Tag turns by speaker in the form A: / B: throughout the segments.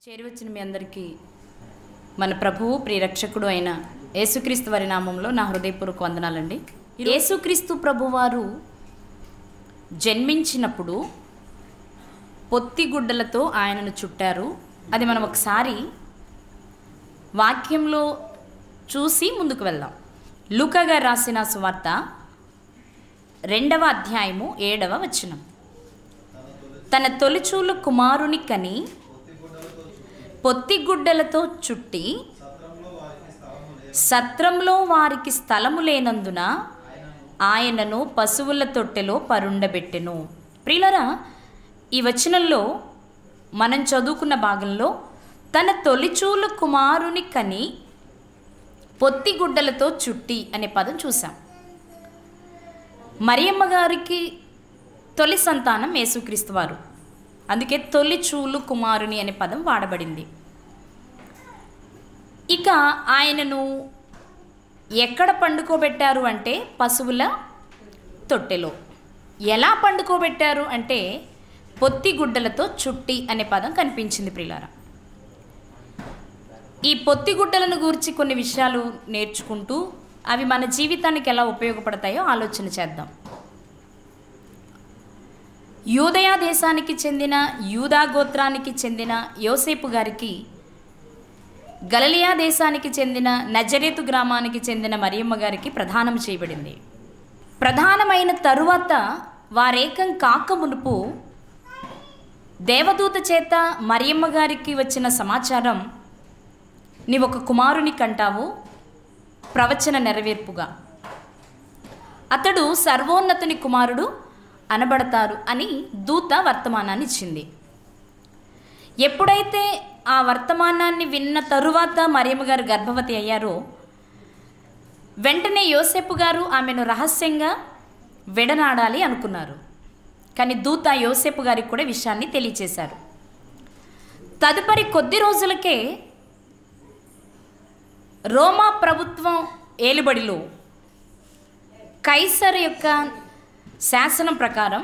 A: చేరువచ్చిన మీ అందరికీ మన ప్రభువు ప్రియరక్షకుడు అయిన యేసుక్రీస్తు వారి నామంలో నా హృదయపూర్వక వందనాలండి. యేసుక్రీస్తు ప్రభువారు జన్మించినప్పుడు పొత్తిగుడ్డలతో ఆయనను చుట్టారు. అది మనం ఒకసారి వాక్యంలో చూసి ముందుకు వెళ్దాం. లూకా గారు రాసిన సువార్త 2వ అధ్యాయము 7వ వచనం. తన తొలిచూలు కుమారుని కని పొత్తిగుడ్డలతో చుట్టి సత్రంలో వారికి స్థలము లేనందున ఆయనను పశువుల తొట్టెలో పరుండబెట్టెను. ప్రియులారా, ఈ వచనంలో మనం చదువుకున్న భాగంలో తన తొలిచూలు కుమారుని కని పొత్తిగుడ్డలతో చుట్టి అనే పదం చూసాం. మరియమ్మ గారికి తొలి సంతానం యేసుక్రీస్తు వారు, అందుకే తొలిచూలు కుమారుని అనే పదం వాడబడింది. ఇక ఆయనను ఎక్కడ పండుకోబెట్టారు అంటే పశువుల తొట్టెలో. ఎలా పండుకోబెట్టారు అంటే పొత్తిగుడ్డలతో చుట్టి అనే పదం కనిపించింది. ప్రియులారా, ఈ పొత్తిగుడ్డలను గూర్చి కొన్ని విషయాలు నేర్చుకుంటూ అవి మన జీవితానికి ఎలా ఉపయోగపడతాయో ఆలోచన చేద్దాం. యూదయ దేశానికి చెందిన యూదా గోత్రానికి చెందిన యోసేపు గారికి గలిలయ దేశానికి చెందిన నజరేతు గ్రామానికి చెందిన మరియమ్మ గారికి ప్రదానం చేయబడింది. ప్రధానమైన తరువాత వారేకం కాక మునుపు దేవదూత చేత మరియమ్మ గారికి వచ్చిన సమాచారం, నీవొక కుమారుని కంటావు, ప్రవచన నెరవేర్పుగా అతడు సర్వోన్నతుని కుమారుడు అనబడతారు అని దూత వర్తమానాన్ని ఇచ్చింది. ఎప్పుడైతే ఆ వర్తమానాన్ని విన్న తరువాత మరియమ్మ గారు గర్భవతి అయ్యారో వెంటనే యోసేపు గారు ఆమెను రహస్యంగా విడనాడాలి అనుకున్నారు. కానీ దూత యోసేపు గారికి కూడా విషయాన్ని తెలియచేశారు. తదుపరి కొద్ది రోజులకే రోమా ప్రభుత్వం ఏలుబడిలో కైసర్ యొక్క శాసనం ప్రకారం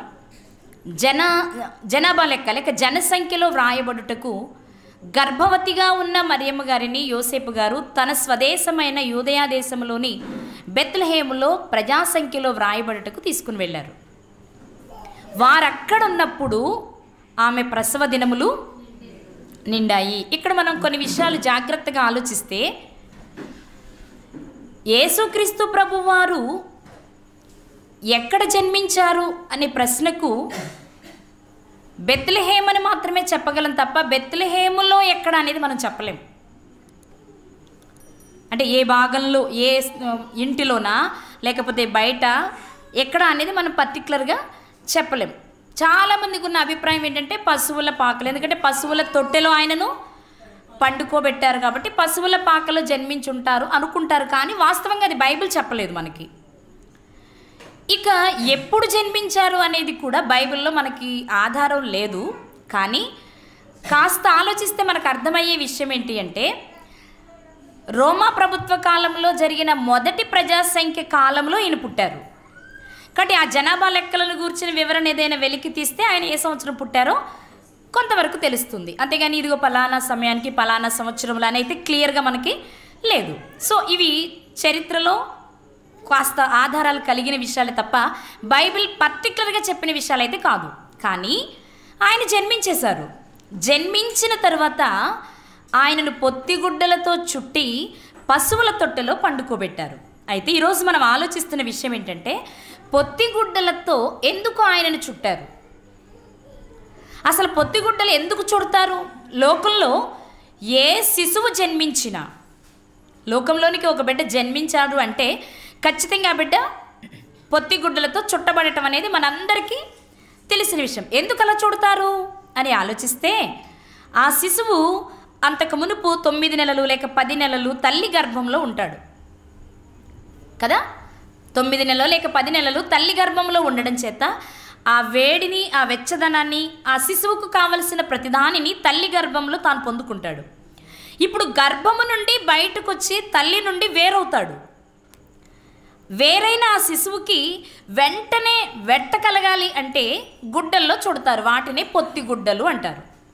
A: జనాభా లెక్క జనసంఖ్యలో వ్రాయబడుటకు గర్భవతిగా ఉన్న మరియమ్మ గారిని యోసేపు గారు తన స్వదేశమైన యూదయ దేశంలోని బెత్లెహేములో ప్రజాసంఖ్యలో వ్రాయబడుటకు తీసుకుని వెళ్ళారు. వారక్కడున్నప్పుడు ఆమె ప్రసవ దినములు నిండాయి. ఇక్కడ మనం కొన్ని విషయాలు జాగ్రత్తగా ఆలోచిస్తే, యేసుక్రీస్తు ప్రభువారు ఎక్కడ జన్మించారు అనే ప్రశ్నకు బెత్లెహేమ్ అని మాత్రమే చెప్పగలం తప్ప బెత్లెహేములో ఎక్కడ అనేది మనం చెప్పలేం. అంటే ఏ భాగంలో, ఏ ఇంటిలోనా లేకపోతే బయట ఎక్కడ అనేది మనం పర్టికులర్గా చెప్పలేం. చాలామందికి ఉన్న అభిప్రాయం ఏంటంటే పశువుల పాకలు, ఎందుకంటే పశువుల తొట్టెలో ఆయనను పండుకోబెట్టారు కాబట్టి పశువుల పాకలో జన్మించుంటారు అనుకుంటారు. కానీ వాస్తవంగా అది బైబిల్ చెప్పలేదు మనకి. ఇక ఎప్పుడు జన్మించారు అనేది కూడా బైబిల్లో మనకి ఆధారం లేదు. కానీ కాస్త ఆలోచిస్తే మనకు అర్థమయ్యే విషయం ఏంటి అంటే, రోమా ప్రభుత్వ కాలంలో జరిగిన మొదటి ప్రజాసంఖ్య కాలంలో ఈయన పుట్టారు. కాబట్టి ఆ జనాభా లెక్కలను గూర్చిన వివరణ ఏదైనా వెలికి తీస్తే ఆయన ఏ సంవత్సరం పుట్టారో కొంతవరకు తెలుస్తుంది. అంతేగాని ఇదిగో పలానా సమయానికి పలానా సంవత్సరంలో అని అయితే క్లియర్గా మనకి లేదు. సో ఇవి చరిత్రలో కాస్త ఆధారాలు కలిగిన విషయాలే తప్ప బైబిల్ పర్టికులర్గా చెప్పిన విషయాలు అయితే కాదు. కానీ ఆయన జన్మించేశారు. జన్మించిన తర్వాత ఆయనను పొత్తిగుడ్డలతో చుట్టి పశువుల తొట్టెలో పండుకోబెట్టారు. అయితే ఈరోజు మనం ఆలోచిస్తున్న విషయం ఏంటంటే, పొత్తిగుడ్డలతో ఎందుకు ఆయనను చుట్టారు? అసలు పొత్తిగుడ్డలు ఎందుకు చుడతారు? లోకంలో ఏ శిశువు జన్మించినా, లోకంలోనికి ఒక బిడ్డ జన్మించాడు అంటే ఖచ్చితంగా ఆ బిడ్డ పొత్తిగుడ్డలతో చుట్టబడటం అనేది మనందరికీ తెలిసిన విషయం. ఎందుకు అలా చుడతారు అని ఆలోచిస్తే, ఆ శిశువు అంతకు మునుపు 9 నెలలు లేక 10 నెలలు తల్లి గర్భంలో ఉంటాడు కదా. 9 నెలలు లేక 10 నెలలు తల్లి గర్భంలో ఉండడం చేత ఆ వేడిని, ఆ వెచ్చదనాన్ని, ఆ శిశువుకు కావలసిన ప్రతిదానిని తల్లి గర్భంలో తాను పొందుకుంటాడు. ఇప్పుడు గర్భము నుండి బయటకు వచ్చి తల్లి నుండి వేరవుతాడు. వేరైన ఆ శిశువుకి వెంటనే వెట్ట కలగాలి అంటే గుడ్డల్లో చుడతారు. వాటిని పొత్తిగుడ్డలు అంటారు.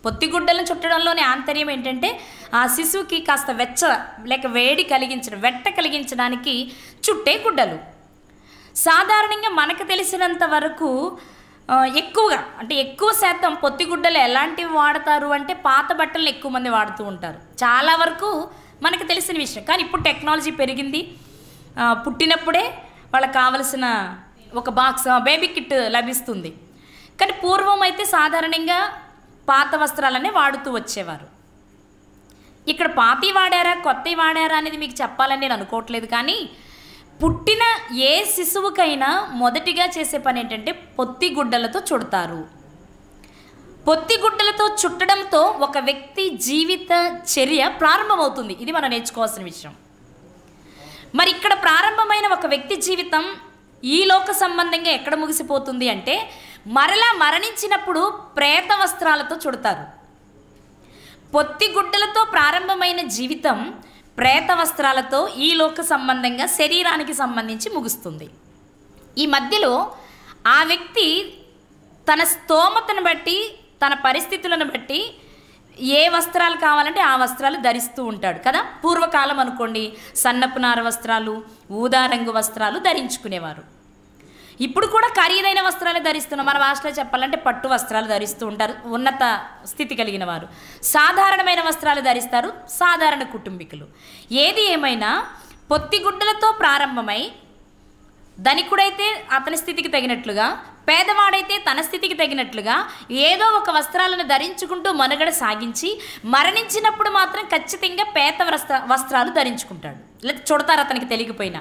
A: పొత్తిగుడ్డలను చుట్టడంలోని ఆంతర్యం ఏంటంటే ఆ శిశువుకి కాస్త లేక వేడి వెట్ట కలిగించడానికి చుట్టే గుడ్డలు. సాధారణంగా మనకు తెలిసినంత వరకు ఎక్కువగా అంటే ఎక్కువ శాతం పొత్తిగుడ్డలు ఎలాంటివి వాడతారు అంటే పాత బట్టలను ఎక్కువ మంది వాడుతూ ఉంటారు. చాలా వరకు మనకు తెలిసిన విషయం. కానీ ఇప్పుడు టెక్నాలజీ పెరిగింది. పుట్టినప్పుడే వాళ్ళకి కావలసిన ఒక బాక్స్ బేబీ కిట్ లభిస్తుంది. కానీ పూర్వం అయితే సాధారణంగా పాత వస్త్రాలనే వాడుతూ వచ్చేవారు. ఇక్కడ పాతవి వాడారా కొత్తవి వాడారా అనేది మీకు చెప్పాలని నేను అనుకోవట్లేదు. కానీ పుట్టిన ఏ శిశువుకైనా మొదటిగా చేసే పని ఏంటంటే పొత్తిగుడ్డలతో చుడతారు. పొత్తిగుడ్డలతో చుట్టడంతో ఒక వ్యక్తి జీవిత చర్య ప్రారంభమవుతుంది. ఇది మనం నేర్చుకోవాల్సిన విషయం. మరి ఇక్కడ ప్రారంభమైన ఒక వ్యక్తి జీవితం ఈ లోక సంబంధంగా ఎక్కడ ముగిసిపోతుంది అంటే మరలా మరణించినప్పుడు ప్రేత వస్త్రాలతో చుడతారు. పొత్తిగుడ్డలతో ప్రారంభమైన జీవితం ప్రేత వస్త్రాలతో ఈ లోక సంబంధంగా శరీరానికి సంబంధించి ముగుస్తుంది. ఈ మధ్యలో ఆ వ్యక్తి తన స్తోమతను బట్టి తన పరిస్థితులను బట్టి ఏ వస్త్రాలు కావాలంటే ఆ వస్త్రాలు ధరిస్తూ ఉంటాడు కదా. పూర్వకాలం అనుకోండి సన్నపు నార వస్త్రాలు, ఊదా రంగు వస్త్రాలు ధరించుకునేవారు. ఇప్పుడు కూడా ఖరీదైన వస్త్రాలు ధరిస్తున్నాం. మన భాషలో చెప్పాలంటే పట్టు వస్త్రాలు ధరిస్తూ ఉంటారు ఉన్నత స్థితి కలిగిన వారు. సాధారణమైన వస్త్రాలు ధరిస్తారు సాధారణ కుటుంబీకులు. ఏది ఏమైనా పొత్తిగుడ్డలతో ప్రారంభమై ధనికుడైతే అతని స్థితికి తగినట్లుగా, పేదవాడైతే తన స్థితికి తగినట్లుగా ఏదో ఒక వస్త్రాలను ధరించుకుంటూ మనుగడ సాగించి మరణించినప్పుడు మాత్రం ఖచ్చితంగా పేద వస్త్రాలు ధరించుకుంటాడు, లేదా చుడతారు అతనికి తెలియకపోయినా.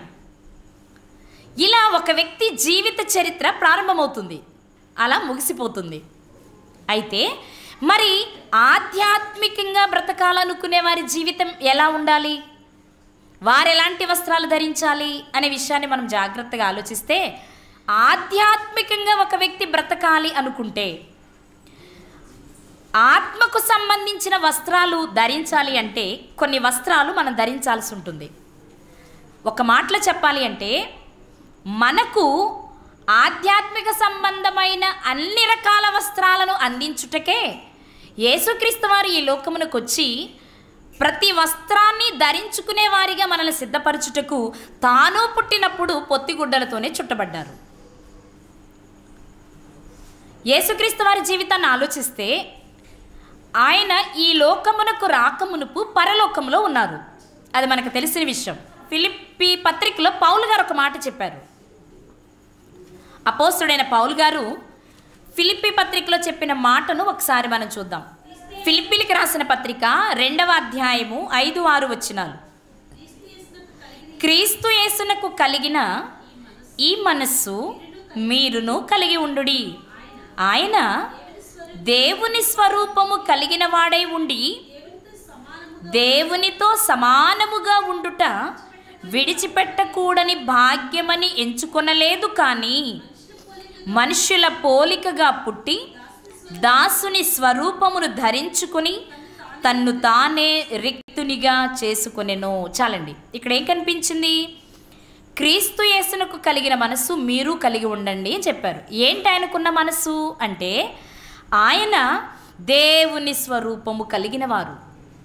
A: ఇలా ఒక వ్యక్తి జీవిత చరిత్ర ప్రారంభమవుతుంది, అలా ముగిసిపోతుంది. అయితే మరి ఆధ్యాత్మికంగా బ్రతకాలనుకునే వారి జీవితం ఎలా ఉండాలి, వారు ఎలాంటి వస్త్రాలు ధరించాలి అనే విషయాన్ని మనం జాగ్రత్తగా ఆలోచిస్తే, ఆధ్యాత్మికంగా ఒక వ్యక్తి బ్రతకాలి అనుకుంటే ఆత్మకు సంబంధించిన వస్త్రాలు ధరించాలి అంటే కొన్ని వస్త్రాలు మనం ధరించాల్సి ఉంటుంది. ఒక మాటలో చెప్పాలి అంటే మనకు ఆధ్యాత్మిక సంబంధమైన అన్ని రకాల వస్త్రాలను అందించుటకే యేసుక్రీస్తు వారు ఈ లోకమునకు వచ్చి ప్రతి వస్త్రాన్ని ధరించుకునే వారిగా మనల్ని సిద్ధపరచుటకు తాను పుట్టినప్పుడు పొత్తిగుడ్డలతోనే చుట్టబడ్డారు. యేసుక్రీస్తు వారి జీవితాన్ని ఆలోచిస్తే ఆయన ఈ లోకమునకు రాకమునుపు పరలోకములో ఉన్నారు. అది మనకు తెలిసిన విషయం. ఫిలిప్పీ పత్రికలో పౌలు గారు ఒక మాట చెప్పారు. అపోస్తలుడైన పౌలు గారు ఫిలిప్పీ పత్రికలో చెప్పిన మాటను ఒకసారి మనం చూద్దాం. ఫిలిప్పీలకు రాసిన పత్రిక 2వ అధ్యాయము 5-6 వచనాలు. క్రీస్తు యేసునకు కలిగిన ఈ మనస్సు మీరును కలిగి ఉండుడి. ఆయన దేవుని స్వరూపము కలిగిన వాడై ఉండి దేవునితో సమానముగా ఉండుట విడిచిపెట్టకూడని భాగ్యమని ఎంచుకొనలేదు, కానీ మనుష్యుల పోలికగా పుట్టి దాసుని స్వరూపమును ధరించుకుని తన్ను తానే రిక్తునిగా చేసుకొనెను. చాలండి, ఇక్కడ ఏం కనిపించింది? క్రీస్తు యేసునకు కలిగిన మనస్సు మీరు కలిగి ఉండండి అని చెప్పారు. ఏంటి ఆయనకున్న మనస్సు అంటే ఆయన దేవుని స్వరూపము కలిగిన వారు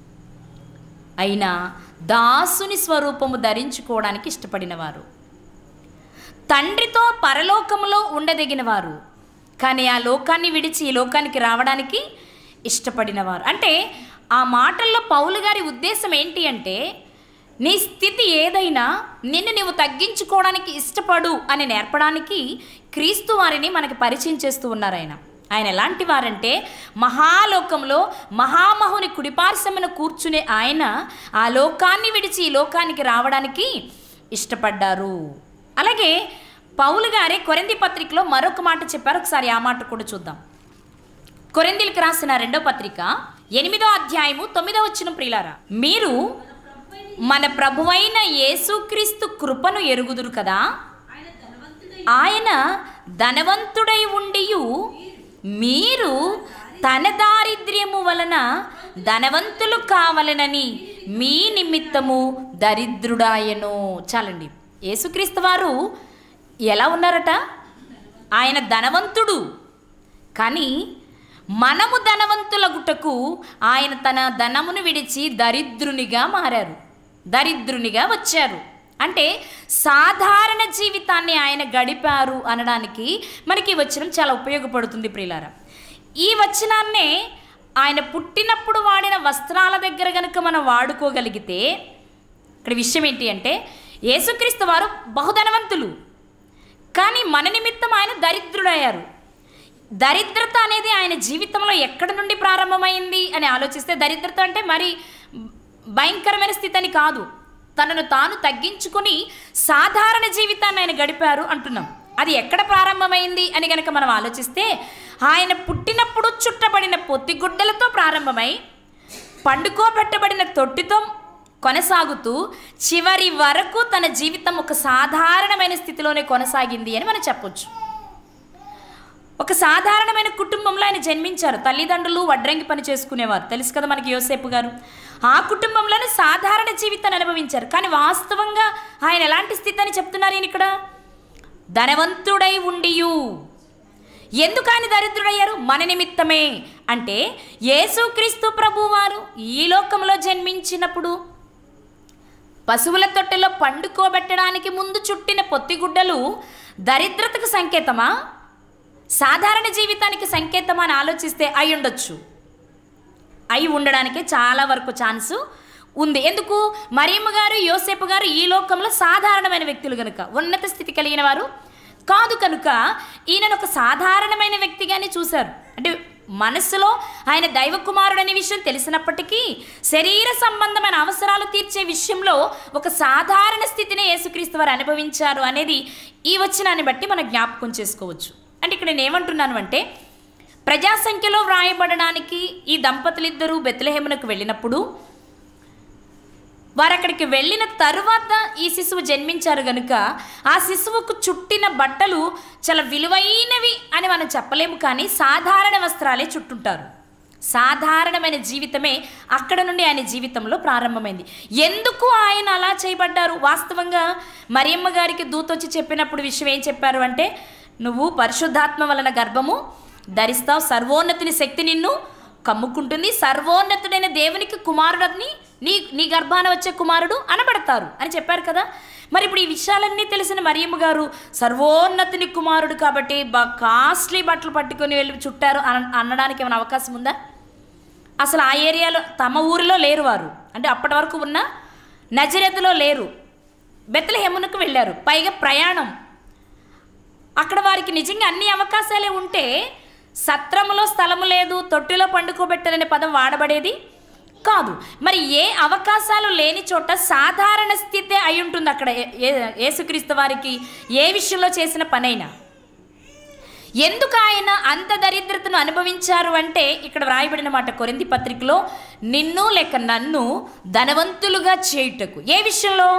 A: అయినా దాసుని స్వరూపము ధరించుకోవడానికి ఇష్టపడినవారు, తండ్రితో పరలోకములో ఉండదగినవారు, కానీ ఆ లోకాన్ని విడిచి ఈ లోకానికి రావడానికి ఇష్టపడినవారు. అంటే ఆ మాటల్లో పౌలు గారి ఉద్దేశం ఏంటి అంటే నీ స్థితి ఏదైనా నిన్ను నీవు తగ్గించుకోవడానికి ఇష్టపడు అని నేర్పడానికి క్రీస్తు వారిని మనకి పరిచయం చేస్తూ ఉన్నారు. ఆయన ఎలాంటి వారంటే మహాలోకంలో మహామహుని కుడిపార్శ్వమున కూర్చునే ఆయన ఆ లోకాన్ని విడిచి ఈ లోకానికి రావడానికి ఇష్టపడ్డారు. అలాగే పౌలు గారే కొరింథీ పత్రికలో మరొక మాట చెప్పారు. ఒకసారి ఆ మాట కూడా చూద్దాం. కొరింథీలకు రాసిన 2వ పత్రిక 8వ అధ్యాయము 9వ వచనం. ప్రియులారా, మీరు మన ప్రభువైన యేసుక్రీస్తు కృపను ఎరుగుదురు కదా. ఆయన ధనవంతుడై ఉండియు మీరు తన దారిద్ర్యము వలన ధనవంతులు కావాలనని మీ నిమిత్తము దరిద్రుడాయను. చాలండి, యేసుక్రీస్తు వారు ఎలా ఉన్నారట? ఆయన ధనవంతుడు, కానీ మనము ధనవంతులగుటకు ఆయన తన ధనమును విడిచి దరిద్రునిగా మారారు, దరిద్రునిగా వచ్చారు. అంటే సాధారణ జీవితాన్ని ఆయన గడిపారు అనడానికి మనకి ఈ వచనం చాలా ఉపయోగపడుతుంది ప్రియులారా. ఈ వచనాన్నే ఆయన పుట్టినప్పుడు వాడిన వస్త్రాల దగ్గర కనుక మనం వాడుకోగలిగితే, ఇక్కడ విషయం ఏంటి అంటే యేసుక్రీస్తు వారు బహుధనవంతులు, కానీ మన నిమిత్తం ఆయన దరిద్రుడయ్యారు. దరిద్రత అనేది ఆయన జీవితంలో ఎక్కడి నుండి ప్రారంభమైంది అని ఆలోచిస్తే, దరిద్రత అంటే మరి భయంకరమైన స్థితి అని కాదు, తనను తాను తగ్గించుకుని సాధారణ జీవితాన్ని ఆయన గడిపారు అంటున్నాం. అది ఎక్కడ ప్రారంభమైంది అని కనుక మనం ఆలోచిస్తే, ఆయన పుట్టినప్పుడు చుట్టబడిన పొత్తిగుడ్డలతో ప్రారంభమై పండుకోబెట్టబడిన తొట్టితో కొనసాగుతూ చివరి వరకు తన జీవితం ఒక సాధారణమైన స్థితిలోనే కొనసాగింది అని మనం చెప్పొచ్చు. ఒక సాధారణమైన కుటుంబంలో ఆయన జన్మించారు. తల్లిదండ్రులు వడ్రంగి పని చేసుకునేవారు, తెలుసు కదా మనకి యోసేపు గారు. ఆ కుటుంబంలోనే సాధారణ జీవితాన్ని అనుభవించారు. కానీ వాస్తవంగా ఆయన ఎలాంటి స్థితి అని చెప్తున్నారు ఈయన ఇక్కడ? ధనవంతుడై ఉండియు. ఎందుకు ఆయన దరిద్రుడయ్యారు? మన నిమిత్తమే. అంటే యేసుక్రీస్తు ప్రభువారు ఈ లోకంలో జన్మించినప్పుడు పశువుల తొట్టెలో పండుకోబెట్టడానికి ముందు చుట్టిన పొత్తిగుడ్డలు దరిద్రతకు సంకేతమా, సాధారణ జీవితానికి సంకేతమా అని ఆలోచిస్తే అయి ఉండొచ్చు. అయి ఉండడానికి చాలా వరకు ఛాన్సు ఉంది. ఎందుకు? మరియమ్మ గారు యోసేపు గారు ఈ లోకంలో సాధారణమైన వ్యక్తులు కనుక, ఉన్నత స్థితి కలిగిన వారు కాదు కనుక ఈయనను ఒక సాధారణమైన వ్యక్తిగానే చూశారు. అంటే మనసులో ఆయన దైవ కుమారుడు అనే విషయం తెలిసినప్పటికీ శరీర సంబంధమైన అవసరాలు తీర్చే విషయంలో ఒక సాధారణ స్థితిని యేసుక్రీస్తు వారు అనుభవించారు అనేది ఈ వచనాన్ని బట్టి మనం జ్ఞాపకం చేసుకోవచ్చు. అంటే ఇక్కడ నేను ఏమంటున్నాను అంటే, ప్రజాసంఖ్యలో వ్రాయబడడానికి ఈ దంపతులిద్దరూ బెత్లెహేమునకు వెళ్ళినప్పుడు, వారు అక్కడికి వెళ్ళిన తరువాత ఈ శిశువు జన్మించారు కనుక ఆ శిశువుకు చుట్టిన బట్టలు చాలా విలువైనవి అని మనం చెప్పలేము, కానీ సాధారణ వస్త్రాలే చుట్టుంటారు. సాధారణమైన జీవితమే అక్కడ నుండి ఆయన జీవితంలో ప్రారంభమైంది. ఎందుకు ఆయన అలా చేయబడ్డారు? వాస్తవంగా మరియమ్మ గారికి దూతొచ్చి చెప్పినప్పుడు విషయం ఏం చెప్పారు అంటే, నువ్వు పరిశుద్ధాత్మ వలన గర్భము ధరిస్తావు, సర్వోన్నతుని శక్తి నిన్ను కమ్ముకుంటుంది, సర్వోన్నతుడైన దేవునికి కుమారుడని నీ గర్భాన వచ్చే కుమారుడు అనబడతారు అని చెప్పారు కదా. మరి ఇప్పుడు ఈ విషయాలన్నీ తెలిసిన మరియమ్మ గారు సర్వోన్నతుని కుమారుడు కాబట్టి కాస్ట్లీ బట్టలు పట్టుకొని వెళ్ళి చుట్టారు అనడానికి ఏమైనా అవకాశం ఉందా? అసలు ఆ ఏరియాలో తమ ఊరిలో లేరు వారు, అంటే అప్పటి వరకు ఉన్న నజరేతులో లేరు, బెత్లెహేమునకు వెళ్ళారు, పైగా ప్రయాణం. అక్కడ వారికి నిజంగా అన్ని అవకాశాలే ఉంటే సత్రములో స్థలము లేదు, తొట్టిలో పండుకోబెట్టాలనే పదం వాడబడేది కాదు. మరి ఏ అవకాశాలు లేని చోట సాధారణ స్థితే అయి ఉంటుంది అక్కడ యేసుక్రీస్తు వారికి ఏ విషయంలో చేసిన పనైనా. ఎందుకు ఆయన అంత దరిద్రతను అనుభవించారు అంటే ఇక్కడ వ్రాయబడిన మాట కొరింథీ పత్రికలో, నిన్ను లేక నన్ను ధనవంతులుగా చేయుటకు. ఏ విషయంలో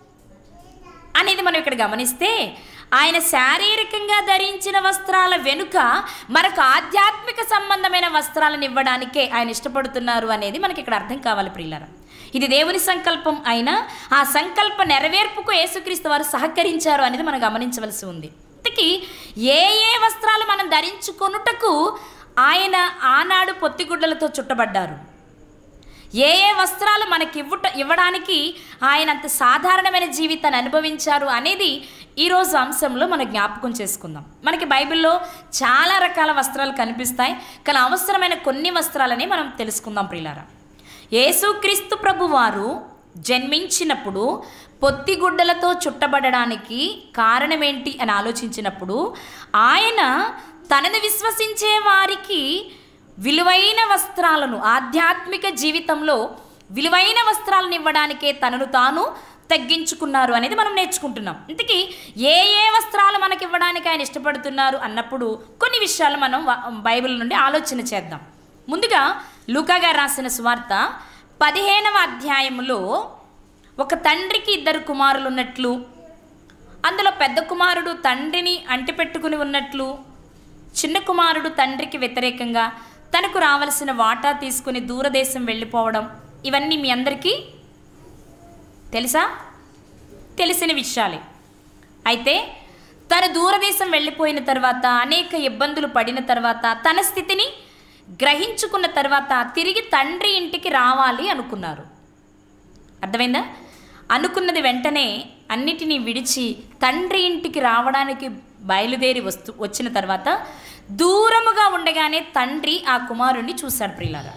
A: అనేది మనం ఇక్కడ గమనిస్తే, ఆయన శారీరకంగా ధరించిన వస్త్రాల వెనుక మరొక ఆధ్యాత్మిక సంబంధమైన వస్త్రాలను ఇవ్వడానికే ఆయన ఇష్టపడుతున్నారు అనేది మనకి ఇక్కడ అర్థం కావాలి ప్రియులారా. ఇది దేవుని సంకల్పం అయినా ఆ సంకల్ప నెరవేర్పుకు యేసుక్రీస్తు వారు సహకరించారు అనేది మనం గమనించవలసి ఉంది. ఇంతకీ ఏ ఏ వస్త్రాలు మనం ధరించుకొనుటకు ఆయన ఆనాడు పొత్తిగుడ్డలతో చుట్టబడ్డారు, ఏ ఏ వస్త్రాలు మనకి ఇవ్వడానికి ఆయన అంత సాధారణమైన జీవితాన్ని అనుభవించారు అనేది ఈరోజు అంశంలో మనం జ్ఞాపకం చేసుకుందాం. మనకి బైబిల్లో చాలా రకాల వస్త్రాలు కనిపిస్తాయి, కానీ అవసరమైన కొన్ని వస్త్రాలని మనం తెలుసుకుందాం ప్రియులారా. యేసుక్రీస్తు ప్రభువారు జన్మించినప్పుడు పొత్తిగుడ్డలతో చుట్టబడడానికి కారణం ఏంటి అని ఆలోచించినప్పుడు, ఆయన తనను విశ్వసించే వారికి విలువైన వస్త్రాలను, ఆధ్యాత్మిక జీవితంలో విలువైన వస్త్రాలను ఇవ్వడానికే తనను తాను తగ్గించుకున్నారు అనేది మనం నేర్చుకుంటున్నాం. ఇంతకీ ఏ ఏ వస్త్రాలు మనకి ఇవ్వడానికి ఆయన ఇష్టపడుతున్నారు అన్నప్పుడు కొన్ని విషయాలు మనం బైబిల్ నుండి ఆలోచన చేద్దాం. ముందుగా లూకా గారు రాసిన సువార్త 15వ అధ్యాయంలో ఒక తండ్రికి 2 కుమారులు ఉన్నట్లు, అందులో పెద్ద కుమారుడు తండ్రిని అంటిపెట్టుకుని ఉన్నట్లు, చిన్న కుమారుడు తండ్రికి వ్యతిరేకంగా తనకు రావలసిన వాటా తీసుకుని దూరదేశం వెళ్ళిపోవడం, ఇవన్నీ మీ అందరికీ తెలుసా? తెలిసిన విషయాలే. అయితే తన దూరదేశం వెళ్ళిపోయిన తర్వాత, అనేక ఇబ్బందులు పడిన తర్వాత తన స్థితిని గ్రహించుకున్న తర్వాత తిరిగి తండ్రి ఇంటికి రావాలి అనుకున్నారు. అర్థమైందా? అనుకున్నది వెంటనే అన్నిటినీ విడిచి తండ్రి ఇంటికి రావడానికి బయలుదేరి వచ్చిన తర్వాత దూరముగా ఉండగానే తండ్రి ఆ కుమారుణ్ణి చూశాడు. ప్రియులారా,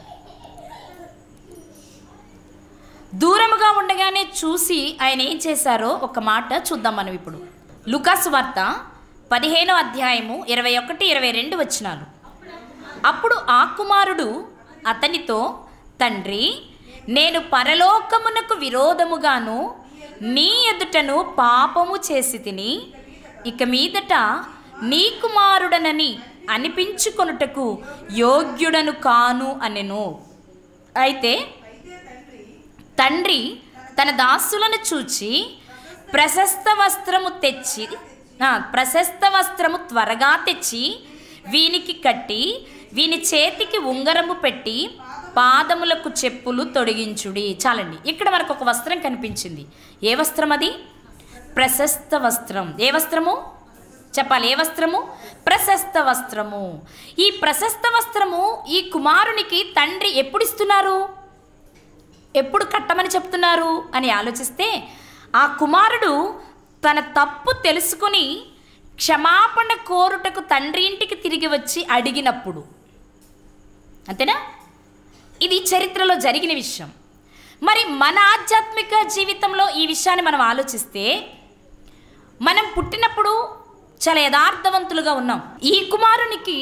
A: దూరముగా ఉండగానే చూసి ఆయన ఏం చేశారో ఒక మాట చూద్దాం మనం ఇప్పుడు. లూకాసు వార్త 15వ అధ్యాయము 21, 22 వచనాలు. అప్పుడు ఆ కుమారుడు అతనితో, తండ్రి, నేను పరలోకమునకు విరోధముగాను నీ ఎదుటను పాపము చేసి తిని ఇక మీదట నీ కుమారుడనని అనిపించుకొనుటకు యోగ్యుడను కాను అనెను. అయితే తండ్రి తన దాసులను చూచి ప్రశస్త వస్త్రము త్వరగా తెచ్చి వీనికి కట్టి వీని చేతికి ఉంగరము పెట్టి పాదములకు చెప్పులు తొడిగించుడి. చాలండి, ఇక్కడ మనకు ఒక వస్త్రం కనిపించింది. ఏ వస్త్రం అది? ప్రశస్త వస్త్రం. ఏ వస్త్రము చెప్పాలి? ఏ వస్త్రము? ప్రశస్త వస్త్రము. ఈ ప్రశస్త వస్త్రము ఈ కుమారునికి తండ్రి ఎప్పుడు ఇస్తున్నారు, ఎప్పుడు కట్టమని చెప్తున్నారు అని ఆలోచిస్తే, ఆ కుమారుడు తన తప్పు తెలుసుకుని క్షమాపణ కోరుటకు తండ్రి ఇంటికి తిరిగి వచ్చి అడిగినప్పుడు. అంతేనా? ఇది చరిత్రలో జరిగిన విషయం. మరి మన ఆధ్యాత్మిక జీవితంలో ఈ విషయాన్ని మనం ఆలోచిస్తే, మనం పుట్టినప్పుడు చాలా యథార్థవంతులుగా ఉన్నాం. ఈ కుమారునికి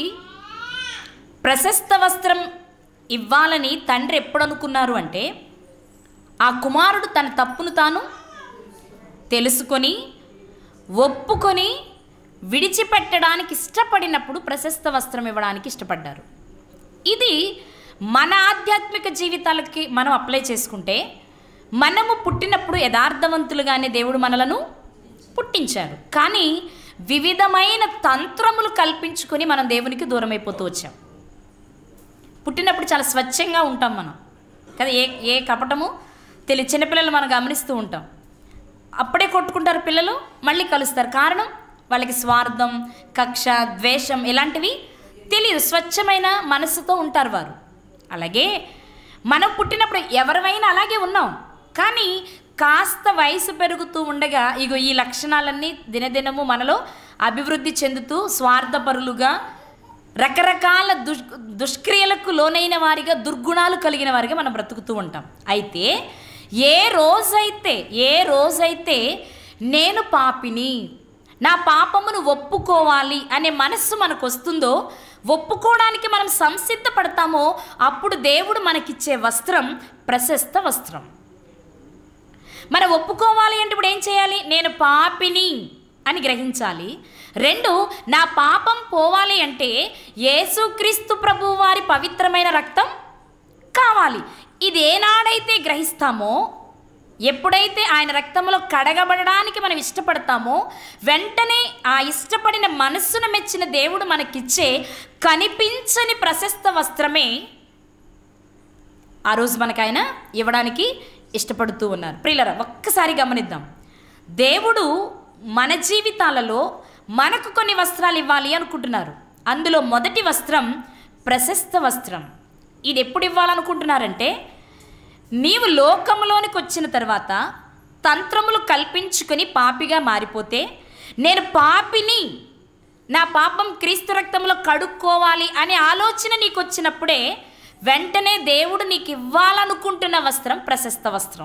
A: ప్రశస్త వస్త్రం ఇవ్వాలని తండ్రి ఎప్పుడు అనుకున్నారు అంటే, ఆ కుమారుడు తన తప్పును తాను తెలుసుకొని ఒప్పుకొని విడిచిపెట్టడానికి ఇష్టపడినప్పుడు ప్రశస్త వస్త్రం ఇవ్వడానికి ఇష్టపడ్డారు. ఇది మన ఆధ్యాత్మిక జీవితాలకి మనం అప్లై చేసుకుంటే, మనము పుట్టినప్పుడు యథార్థవంతులుగానే దేవుడు మనలను పుట్టించారు. కానీ వివిధమైన తంత్రములు కల్పించుకొని మనం దేవునికి దూరం అయిపోతూ వచ్చాం. పుట్టినప్పుడు చాలా స్వచ్ఛంగా ఉంటాం మనం కదా, ఏ కపటము తెలియదు. చిన్నపిల్లలు మనం గమనిస్తూ ఉంటాం, అప్పుడే కొట్టుకుంటారు పిల్లలు, మళ్ళీ కలుస్తారు. కారణం, వాళ్ళకి స్వార్థం, కక్ష, ద్వేషం ఇలాంటివి తెలియదు. స్వచ్ఛమైన మనసుతో ఉంటారు వారు. అలాగే మనం పుట్టినప్పుడు ఎవరివైనా అలాగే ఉన్నాం. కానీ కాస్త వయసు పెరుగుతూ ఉండగా ఇగో ఈ లక్షణాలన్నీ దినదినము మనలో అభివృద్ధి చెందుతూ స్వార్థపరులుగా, రకరకాల దుష్క్రియలకు లోనైన వారిగా, దుర్గుణాలు కలిగిన వారిగా మనం బ్రతుకుతూ ఉంటాం. అయితే ఏ రోజైతే నేను పాపిని, నా పాపమును ఒప్పుకోవాలి అనే మనస్సు మనకు వస్తుందో, ఒప్పుకోవడానికి మనం సంసిద్ధపడతామో, అప్పుడు దేవుడు మనకిచ్చే వస్త్రం ప్రశస్త వస్త్రం. మనం ఒప్పుకోవాలి అంటే ఇప్పుడు ఏం చేయాలి? నేను పాపిని అని గ్రహించాలి. 2, నా పాపం పోవాలి అంటే యేసుక్రీస్తు ప్రభువు వారి పవిత్రమైన రక్తం కావాలి. ఇది ఏనాడైతే గ్రహిస్తామో, ఎప్పుడైతే ఆయన రక్తంలో కడగబడడానికి మనం ఇష్టపడతామో, వెంటనే ఆ ఇష్టపడిన మనస్సును మెచ్చిన దేవుడు మనకిచ్చే కనిపించని ప్రశస్త వస్త్రమే ఆ రోజు మనకు ఆయన ఇవ్వడానికి ఇష్టపడుతూ ఉన్నారు. ప్రియులారా, ఒక్కసారి గమనిద్దాం. దేవుడు మన జీవితాలలో మనకు కొన్ని వస్త్రాలు ఇవ్వాలి అనుకుంటున్నారు. అందులో మొదటి వస్త్రం ప్రశస్త వస్త్రం. ఇది ఎప్పుడు ఇవ్వాలనుకుంటున్నారంటే, నీవు లోకంలోనికి వచ్చిన తర్వాత తంత్రములు కల్పించుకొని పాపిగా మారిపోతే, నేను పాపిని, నా పాపం క్రీస్తు రక్తంలో కడుక్కోవాలి అనే ఆలోచన నీకు వచ్చినప్పుడే వెంటనే దేవుడు నీకు ఇవ్వాలనుకుంటున్న వస్త్రం ప్రశస్త వస్త్రం.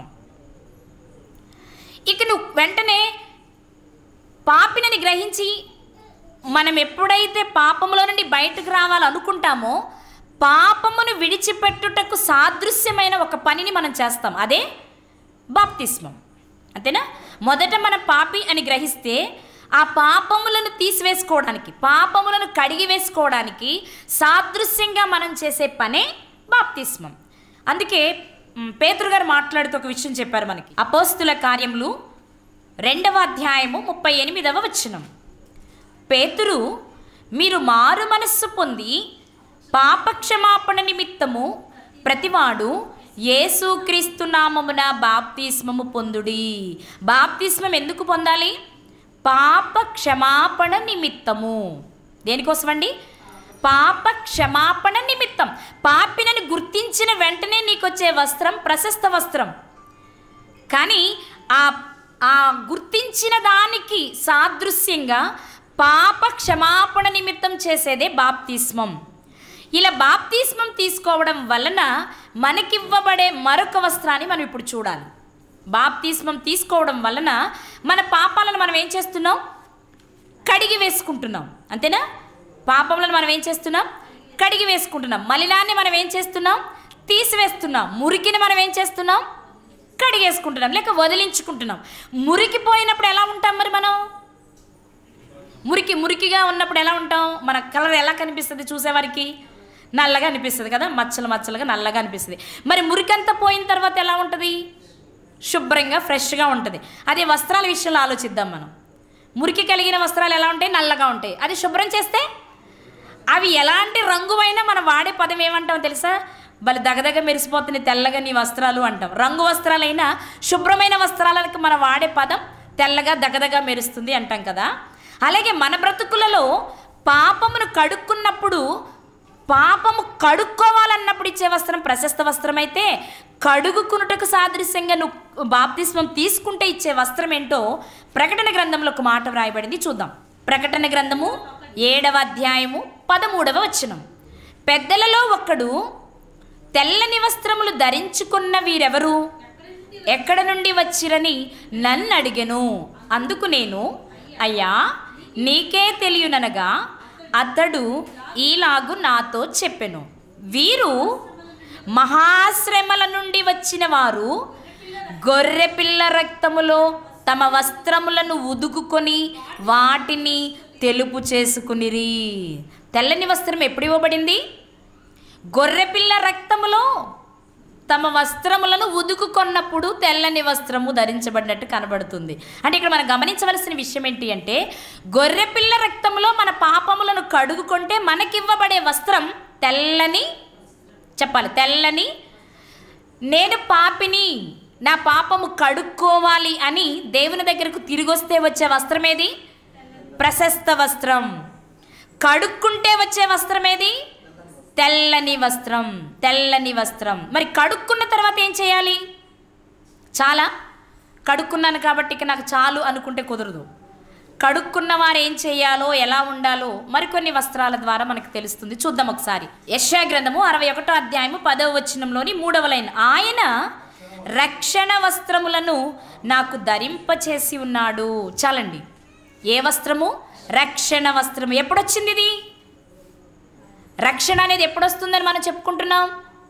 A: ఇక నువ్వు వెంటనే పాపినని గ్రహించి మనం ఎప్పుడైతే పాపములో నుండి బయటకు రావాలనుకుంటామో, పాపమును విడిచిపెట్టుటకు సాదృశ్యమైన ఒక పనిని మనం చేస్తాం. అదే బాప్తిస్మం. అంతేనా? మొదట మనం పాపి అని గ్రహిస్తే ఆ పాపములను తీసివేసుకోవడానికి, పాపములను కడిగి వేసుకోవడానికి సాదృశ్యంగా మనం చేసే పనే బాప్తిస్మం. అందుకే పేతురు గారు మాట్లాడుతూ ఒక విషయం చెప్పారు మనకి. అపోస్తుల కార్యములు 2వ అధ్యాయము 38వ వచనం. పేతురు, మీరు మారు మనస్సు పొంది పాపక్షమాపణ నిమిత్తము ప్రతివాడు యేసుక్రీస్తు నామమున బాప్తిస్మము పొందుడి. బాప్తిస్మం ఎందుకు పొందాలి? పాప క్షమాపణ నిమిత్తము. దేనికోసం అండి? పాప క్షమాపణ నిమిత్తం. పాపినని గుర్తించిన వెంటనే నీకు వచ్చే వస్త్రం ప్రశస్త వస్త్రం. కానీ ఆ గుర్తించిన దానికి సాదృశ్యంగా పాప క్షమాపణ నిమిత్తం చేసేదే బాప్తిస్మం. ఇలా బాప్తిస్మం తీసుకోవడం వలన మనకివ్వబడే మరొక వస్త్రాన్ని మనం ఇప్పుడు చూడాలి. బాప్తిస్మం తీసుకోవడం వలన మన పాపాలను మనం ఏం చేస్తున్నాం? కడిగి వేసుకుంటున్నాం. అంతేనా? పాపములను మనం ఏం చేస్తున్నాం? కడిగి వేసుకుంటున్నాం. మలినాన్ని మనం ఏం చేస్తున్నాం? తీసివేస్తున్నాం. మురికిని మనం ఏం చేస్తున్నాం? కడిగేసుకుంటున్నాం, లేక వదిలించుకుంటున్నాం. మురికిపోయినప్పుడు ఎలా ఉంటాం మరి మనం? మురికిగా ఉన్నప్పుడు ఎలా ఉంటాం? మన కలర్ ఎలా కనిపిస్తుంది? చూసేవారికి నల్లగా అనిపిస్తుంది కదా, మచ్చలుగా నల్లగా అనిపిస్తుంది. మరి మురికంతా పోయిన తర్వాత ఎలా ఉంటుంది? శుభ్రంగా ఫ్రెష్గా ఉంటుంది. అదే వస్త్రాల విషయంలో ఆలోచిద్దాం మనం. మురికి కలిగిన వస్త్రాలు ఎలా ఉంటాయి? నల్లగా ఉంటాయి. అది శుభ్రం చేస్తే అవి ఎలాంటి రంగువైనా మనం వాడే పదం ఏమంటాం తెలుసా? బలి దగదగ మెరిసిపోతుంది తెల్లగా నీ వస్త్రాలు అంటాం. రంగు వస్త్రాలైనా శుభ్రమైన వస్త్రాలకు మనం వాడే పదం తెల్లగా దగదగ మెరుస్తుంది అంటాం కదా. అలాగే మన బ్రతుకులలో పాపమును కడుక్కున్నప్పుడు, పాపము కడుక్కోవాలన్నప్పుడు ఇచ్చే వస్త్రం ప్రశస్త వస్త్రం అయితే, కడుగుకున్నటకు సాదృశ్యంగా నువ్వు బాప్తిస్మం తీసుకుంటే ఇచ్చే వస్త్రం ఏంటో ప్రకటన గ్రంథంలో ఒక మాట వ్రాయబడింది, చూద్దాం. ప్రకటన గ్రంథము 7వ అధ్యాయము 13వ వచనం. పెద్దలలో ఒక్కడు తెల్లని వస్త్రములు ధరించుకున్న వీరెవరు, ఎక్కడ నుండి వచ్చిరని నన్ను అడిగెను. అందుకు నేను, అయ్యా నీకే తెలియననగా అతడు ఈలాగు నాతో చెప్పెను, వీరు మహాశ్రమల నుండి వచ్చిన వారు, గొర్రెపిల్ల రక్తములో తమ వస్త్రములను ఉదుకుకొని వాటిని తెలుపు చేసుకునిరి. తెల్లని వస్త్రం ఎప్పుడు ఇవ్వబడింది? గొర్రెపిల్ల రక్తములో తమ వస్త్రములను ఉదుకుకొన్నప్పుడు తెల్లని వస్త్రము ధరించబడినట్టు కనబడుతుంది. అంటే ఇక్కడ మనం గమనించవలసిన విషయం ఏంటి అంటే, గొర్రెపిల్ల రక్తములో మన పాపములను కడుగుకుంటే మనకివ్వబడే వస్త్రం తెల్లని, చెప్పాలి తెల్లని, నేను పాపిని, నా పాపము కడుక్కోవాలి అని దేవుని దగ్గరకు తిరిగి వస్తే వచ్చే వస్త్రం ఏది? ప్రశస్త వస్త్రం. కడుక్కుంటే వచ్చే వస్త్రం ఏది? తెల్లని వస్త్రం. తెల్లని వస్త్రం. మరి కడుక్కున్న తర్వాత ఏం చేయాలి? చాలా కడుక్కున్నాను కాబట్టి ఇక నాకు చాలు అనుకుంటే కుదరదు. కడుక్కున్న వారు ఏం చేయాలో, ఎలా ఉండాలో మరికొన్ని వస్త్రాల ద్వారా మనకు తెలుస్తుంది. చూద్దాం ఒకసారి. యెషయా గ్రంథము 61వ అధ్యాయము 10వ వచనంలోని 3వ లైన్. ఆయన రక్షణ వస్త్రములను నాకు ధరింపచేసి ఉన్నాడు. చాలండి. ఏ వస్త్రము? రక్షణ వస్త్రము. ఎప్పుడొచ్చింది ఇది? రక్షణ అనేది ఎప్పుడు వస్తుందని మనం చెప్పుకుంటున్నాం?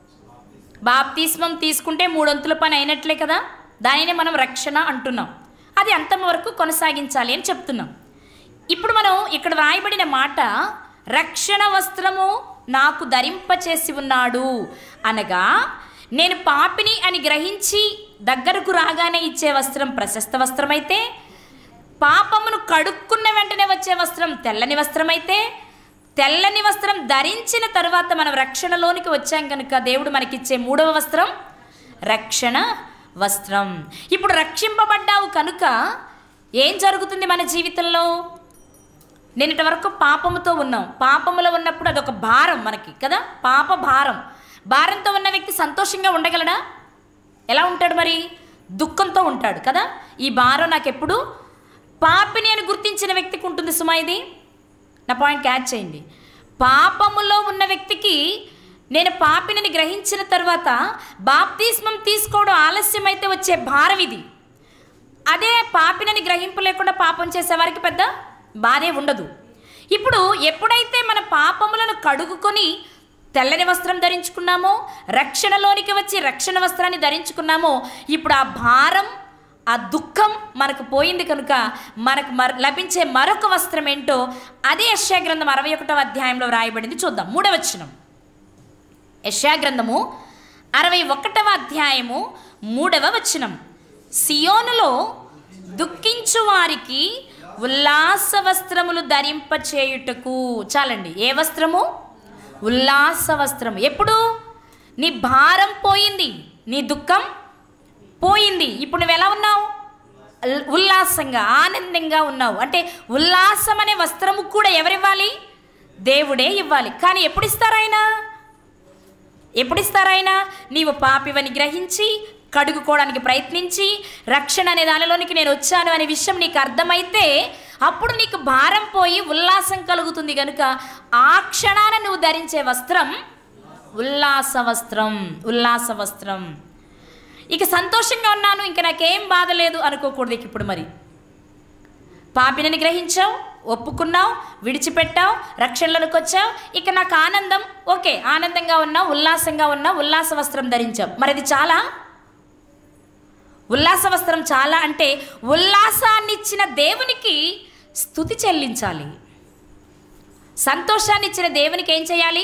A: బాప్తిస్మం తీసుకుంటే 3 వంతుల పని అయినట్లే కదా, దానినే మనం రక్షణ అంటున్నాం. అది అంతం వరకు కొనసాగించాలి అని చెప్తున్నాం. ఇప్పుడు మనం ఇక్కడ రాయబడిన మాట, రక్షణ వస్త్రము నాకు ధరింపచేసి ఉన్నాడు అనగా, నేను పాపిని అని గ్రహించి దగ్గరకు రాగానే ఇచ్చే వస్త్రం ప్రశస్త వస్త్రం అయితే, పాపమును కడుక్కున్న వెంటనే వచ్చే వస్త్రం తెల్లని వస్త్రం అయితే, తెల్లని వస్త్రం ధరించిన తర్వాత మనం రక్షణలోనికి వచ్చాం కనుక దేవుడు మనకిచ్చే 3వ వస్త్రం రక్షణ వస్త్రం. ఇప్పుడు రక్షింపబడ్డావు కనుక ఏం జరుగుతుంది మన జీవితంలో? నిన్నటి వరకు పాపముతో ఉన్నాం. పాపములో ఉన్నప్పుడు అదొక భారం మనకి కదా, పాప భారం. భారంతో ఉన్న వ్యక్తి సంతోషంగా ఉండగలడా? ఎలా ఉంటాడు మరి? దుఃఖంతో ఉంటాడు కదా. ఈ భారం నాకెప్పుడు పాపిని అని గుర్తించిన వ్యక్తికి ఉంటుంది సుమా. ఇది నా పాయింట్ క్యాచ్ చేయండి. పాపములో ఉన్న వ్యక్తికి, నేను పాపిని గ్రహించిన తర్వాత బాప్తిస్మం తీసుకోవడం ఆలస్యమైతే వచ్చే భారం ఇది. అదే పాపిని గ్రహింపు లేకుండా పాపం చేసేవారికి పెద్ద బాధే ఉండదు. ఇప్పుడు ఎప్పుడైతే మన పాపములను కడుగుకొని తెల్లని వస్త్రం ధరించుకున్నామో, రక్షణలోనికి వచ్చి రక్షణ వస్త్రాన్ని ధరించుకున్నామో, ఇప్పుడు ఆ భారం, ఆ దుఃఖం మనకు పోయింది కనుక మనకు లభించే మరొక వస్త్రం ఏంటో అదే యెషయా గ్రంథం 61వ అధ్యాయంలో వ్రాయబడింది. చూద్దాం 3వ వచనం. యెషయా గ్రంథము 61వ అధ్యాయము 3వ వచనం. సియోనులో దుఃఖించు వారికి ఉల్లాస వస్త్రములు ధరింపచేయుటకు. చాలండి. ఏ వస్త్రము? ఉల్లాస వస్త్రము. ఎప్పుడు? నీ భారం పోయింది, నీ దుఃఖం పోయింది. ఇప్పుడు నువ్వు ఎలా ఉన్నావు? ఉల్లాసంగా, ఆనందంగా ఉన్నావు. అంటే ఉల్లాసం అనే వస్త్రము కూడా ఎవరివ్వాలి? దేవుడే ఇవ్వాలి. కానీ ఎప్పుడు ఇస్తారు ఆయన? ఎప్పుడు ఇస్తారు ఆయన? నీవు పాపివని గ్రహించి కడుగుకోవడానికి ప్రయత్నించి రక్షణ అనే దానిలోనికి నేను వచ్చాను అనే విషయం నీకు అర్థమైతే అప్పుడు నీకు భారం పోయి ఉల్లాసం కలుగుతుంది. కనుక ఆ క్షణాన నువ్వు ధరించే వస్త్రం ఉల్లాస వస్త్రం. ఉల్లాస వస్త్రం. ఇక సంతోషంగా ఉన్నాను, ఇంక నాకేం బాధ లేదు అనుకోకూడదు. ఇప్పుడు మరి పాపినని గ్రహించావు, ఒప్పుకున్నావు, విడిచిపెట్టావు, రక్షణలోకి వచ్చావు, ఇక నాకు ఆనందం. ఓకే, ఆనందంగా ఉన్నావు, ఉల్లాసంగా ఉన్నావు, ఉల్లాస వస్త్రం ధరించావు. మరి అది చాలా? ఉల్లాస వస్త్రం చాలా అంటే ఉల్లాసాన్ని ఇచ్చిన దేవునికి స్తుతి చెల్లించాలి. సంతోషాన్ని ఇచ్చిన దేవునికి ఏం చేయాలి?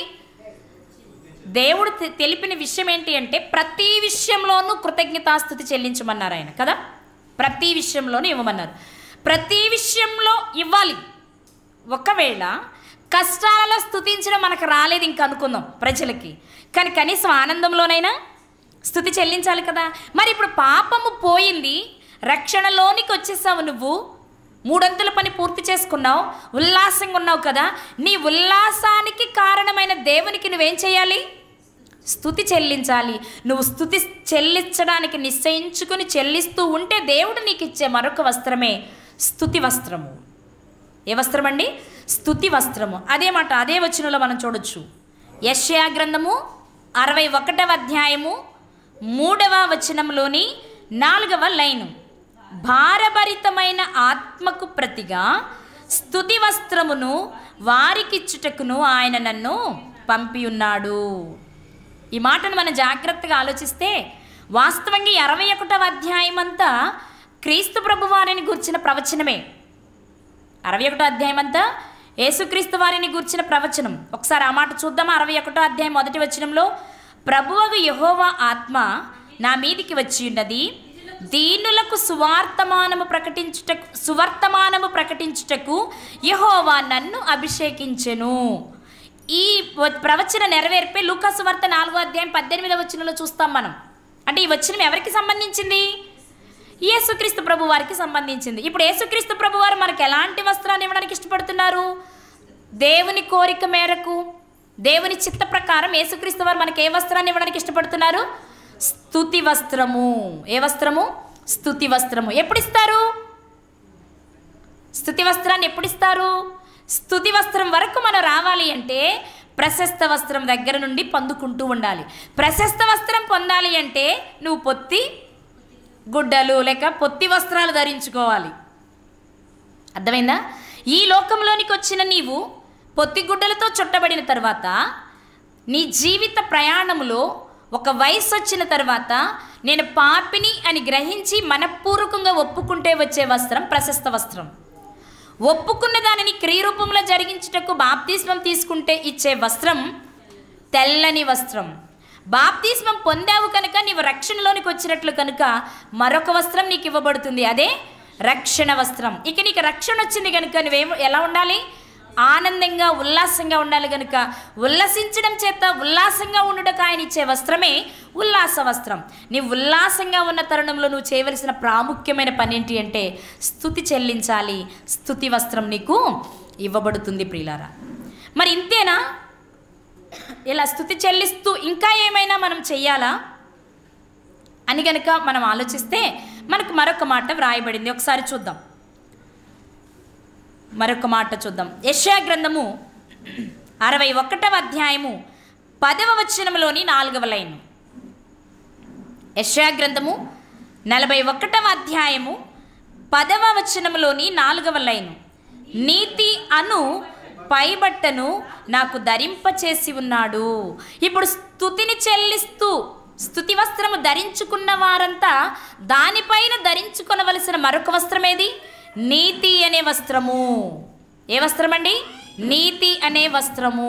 A: దేవుడు తెలిపిన విషయం ఏంటి అంటే ప్రతి విషయంలోనూ కృతజ్ఞతాస్తుతి చెల్లించమన్నారు ఆయన కదా. ప్రతి విషయంలోనూ ఇవ్వమన్నారు. ప్రతి విషయంలో ఇవ్వాలి. ఒకవేళ కష్టాలలో స్తుతించడం మనకు రాలేదు ఇంక అనుకుందాం ప్రజలకి, కానీ కనీసం ఆనందంలోనైనా స్తుతి చెల్లించాలి కదా. మరి ఇప్పుడు పాపము పోయింది, రక్షణలోనికి వచ్చేసావు, నువ్వు 3 పని పూర్తి చేసుకున్నావు, ఉల్లాసంగా ఉన్నావు కదా. నీ ఉల్లాసానికి కారణమైన దేవునికి నువ్వేం చేయాలి? స్తుతి చెల్లించాలి. నువ్వు స్తుతి చెల్లించడానికి నిశ్చయించుకుని చెల్లిస్తూ ఉంటే దేవుడు నీకు ఇచ్చే మరొక వస్త్రమే స్తుతి వస్త్రము. ఏ వస్త్రం అండి? స్తుతి వస్త్రము. అదే మాట అదే వచనంలో మనం చూడొచ్చు. యెషయా గ్రంథము 61వ అధ్యాయము 3వ వచనంలోని 4వ లైను. భారభరితమైన ఆత్మకు ప్రతిగా స్తుతి వస్త్రమును వారికిచ్చుటకును ఆయన నన్ను పంపి ఉన్నాడు. ఈ మాటను మనం జాగ్రత్తగా ఆలోచిస్తే వాస్తవంగా 61వ అధ్యాయం అంతా క్రీస్తు ప్రభు వారిని గూర్చిన ప్రవచనమే. 61వ అధ్యాయం అంతా యేసుక్రీస్తు వారిని గూర్చిన ప్రవచనం. ఒకసారి ఆ మాట చూద్దాం. 61వ అధ్యాయం 1వ వచనంలో, ప్రభువగు యెహోవా ఆత్మ నా మీదికి వచ్చి ఉన్నది, దీనులకు సువర్తమానము ప్రకటించుటకు యెహోవా నన్ను అభిషేకించెను. ఈ ప్రవచన నెరవేర్పే లూకా సువార్త 4వ అధ్యాయం 18వ వచనంలో చూస్తాం మనం. అంటే ఈ వచనం ఎవరికి సంబంధించింది? యేసుక్రీస్తు ప్రభు వారికి సంబంధించింది. ఇప్పుడు యేసుక్రీస్తు ప్రభు వారు మనకు ఎలాంటి వస్త్రాన్ని ఇవ్వడానికి ఇష్టపడుతున్నారు? దేవుని కోరిక మేరకు, దేవుని చిత్త ప్రకారం యేసుక్రీస్తు వారు మనకి ఏ వస్త్రాన్ని ఇవ్వడానికి ఇష్టపడుతున్నారు? స్తుతి వస్త్రము. ఏ వస్త్రము? స్తుతి వస్త్రము. ఎప్పుడు ఇస్తారు స్తుతి వస్త్రాన్ని? ఎప్పుడు ఇస్తారు? స్తుతి వస్త్రం వరకు మనం రావాలి అంటే ప్రశస్త వస్త్రం దగ్గర నుండి పొందుకుంటూ ఉండాలి. ప్రశస్త వస్త్రం పొందాలి అంటే నువ్వు పొత్తి గుడ్డలు లేక పొత్తి వస్త్రాలు ధరించుకోవాలి. అర్థమైందా? ఈ లోకంలోనికి వచ్చిన నీవు పొత్తి గుడ్డలతో చుట్టబడిన తర్వాత నీ జీవిత ప్రయాణంలో ఒక వయసు వచ్చిన తర్వాత నేను పాపిని అని గ్రహించి మనపూర్వకంగా ఒప్పుకుంటే వచ్చే వస్త్రం ప్రశస్త వస్త్రం. ఒప్పుకున్న దానిని క్రియరూపంలో జరిగించుటకు బాప్తిస్మం తీసుకుంటే ఇచ్చే వస్త్రం తెల్లని వస్త్రం. బాప్తిస్మం పొందావు కనుక నీవు రక్షణలోనికి వచ్చినట్లు కనుక మరొక వస్త్రం నీకు ఇవ్వబడుతుంది, అదే రక్షణ వస్త్రం. ఇక నీకు రక్షణ వచ్చింది కనుక నువ్వేమో ఎలా ఉండాలి? ఆనందంగా ఉల్లాసంగా ఉండాలి. కనుక ఉల్లసించడం చేత ఉల్లాసంగా ఉండుటకు ఆయన ఇచ్చే వస్త్రమే ఉల్లాస వస్త్రం. నీవు ఉల్లాసంగా ఉన్న తరుణంలో నువ్వు చేయవలసిన ప్రాముఖ్యమైన పని ఏంటి అంటే స్తుతి చెల్లించాలి. స్తుతి వస్త్రం నీకు ఇవ్వబడుతుంది ప్రియులారా. మరి ఇంతేనా? ఇలా స్తుతి చెల్లిస్తూ ఇంకా ఏమైనా మనం చెయ్యాలా అని కనుక మనం ఆలోచిస్తే మనకు మరొక మాట వ్రాయబడింది. ఒకసారి చూద్దాం. మరొక మాట చూద్దాం. యెషయా గ్రంథము 61వ అధ్యాయము 10వ వచనంలోని 4వ లైను. యెషయా గ్రంథము 41వ అధ్యాయము 10వ వచనంలోని 4వ లైను. నీతి అను పైబట్టను నాకు ధరింపచేసి ఉన్నాడు. ఇప్పుడు స్తుతిని చెల్లిస్తూ స్తుతి వస్త్రము ధరించుకున్న వారంతా దానిపైన ధరించుకొనవలసిన మరొక వస్త్రం ఏది? నీతి అనే వస్త్రము. ఏ వస్త్రం అండి? నీతి అనే వస్త్రము.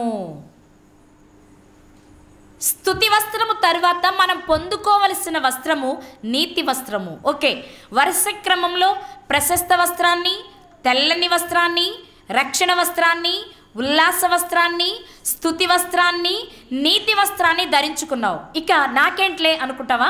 A: స్తుతి వస్త్రము తర్వాత మనం పొందుకోవలసిన వస్త్రము నీతి వస్త్రము. ఓకే, వరుస క్రమంలో ప్రశస్త వస్త్రాన్ని, తెల్లని వస్త్రాన్ని, రక్షణ వస్త్రాన్ని, ఉల్లాస వస్త్రాన్ని, స్తుతి వస్త్రాన్ని, నీతి వస్త్రాన్ని ధరించుకున్నావు. ఇక నాకేంట్లే అనుకుంటావా?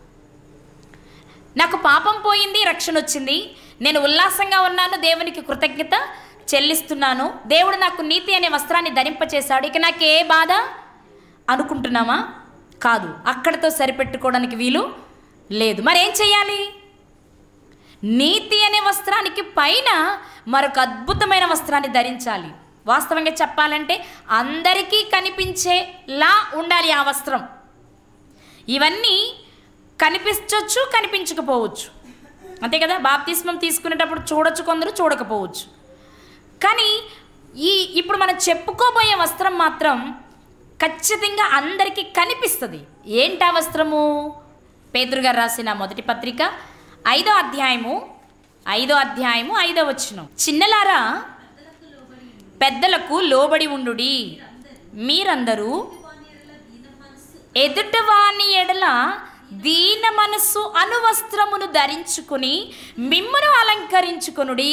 A: నాకు పాపం పోయింది, రక్షణ వచ్చింది, నేను ఉల్లాసంగా ఉన్నాను, దేవునికి కృతజ్ఞత చెల్లిస్తున్నాను, దేవుడు నాకు నీతి అనే వస్త్రాన్ని ధరింపచేశాడు, ఇక నాకు ఏ బాధ అనుకుంటున్నామా? కాదు, అక్కడితో సరిపెట్టుకోవడానికి వీలు లేదు. మరేం చేయాలి? నీతి అనే వస్త్రానికి పైన మరొక అద్భుతమైన వస్త్రాన్ని ధరించాలి. వాస్తవంగా చెప్పాలంటే అందరికీ కనిపించేలా ఉండాలి ఆ వస్త్రం. ఇవన్నీ కనిపించవచ్చు, కనిపించకపోవచ్చు, అంతే కదా. బాప్తిస్మం తీసుకునేటప్పుడు చూడొచ్చు, కొందరు చూడకపోవచ్చు. కానీ ఇప్పుడు మనం చెప్పుకోబోయే వస్త్రం మాత్రం ఖచ్చితంగా అందరికీ కనిపిస్తుంది. ఏంటా వస్త్రము? పేతురు గారు రాసిన మొదటి పత్రిక 5వ అధ్యాయము 5వ వచనం. చిన్నలారా, పెద్దలకు లోబడి ఉండుడి, మీరందరూ ఎదుటివాని ఎడల దీన మనస్సు అనువస్త్రమును ధరించుకుని మిమ్మును అలంకరించుకొనుడి.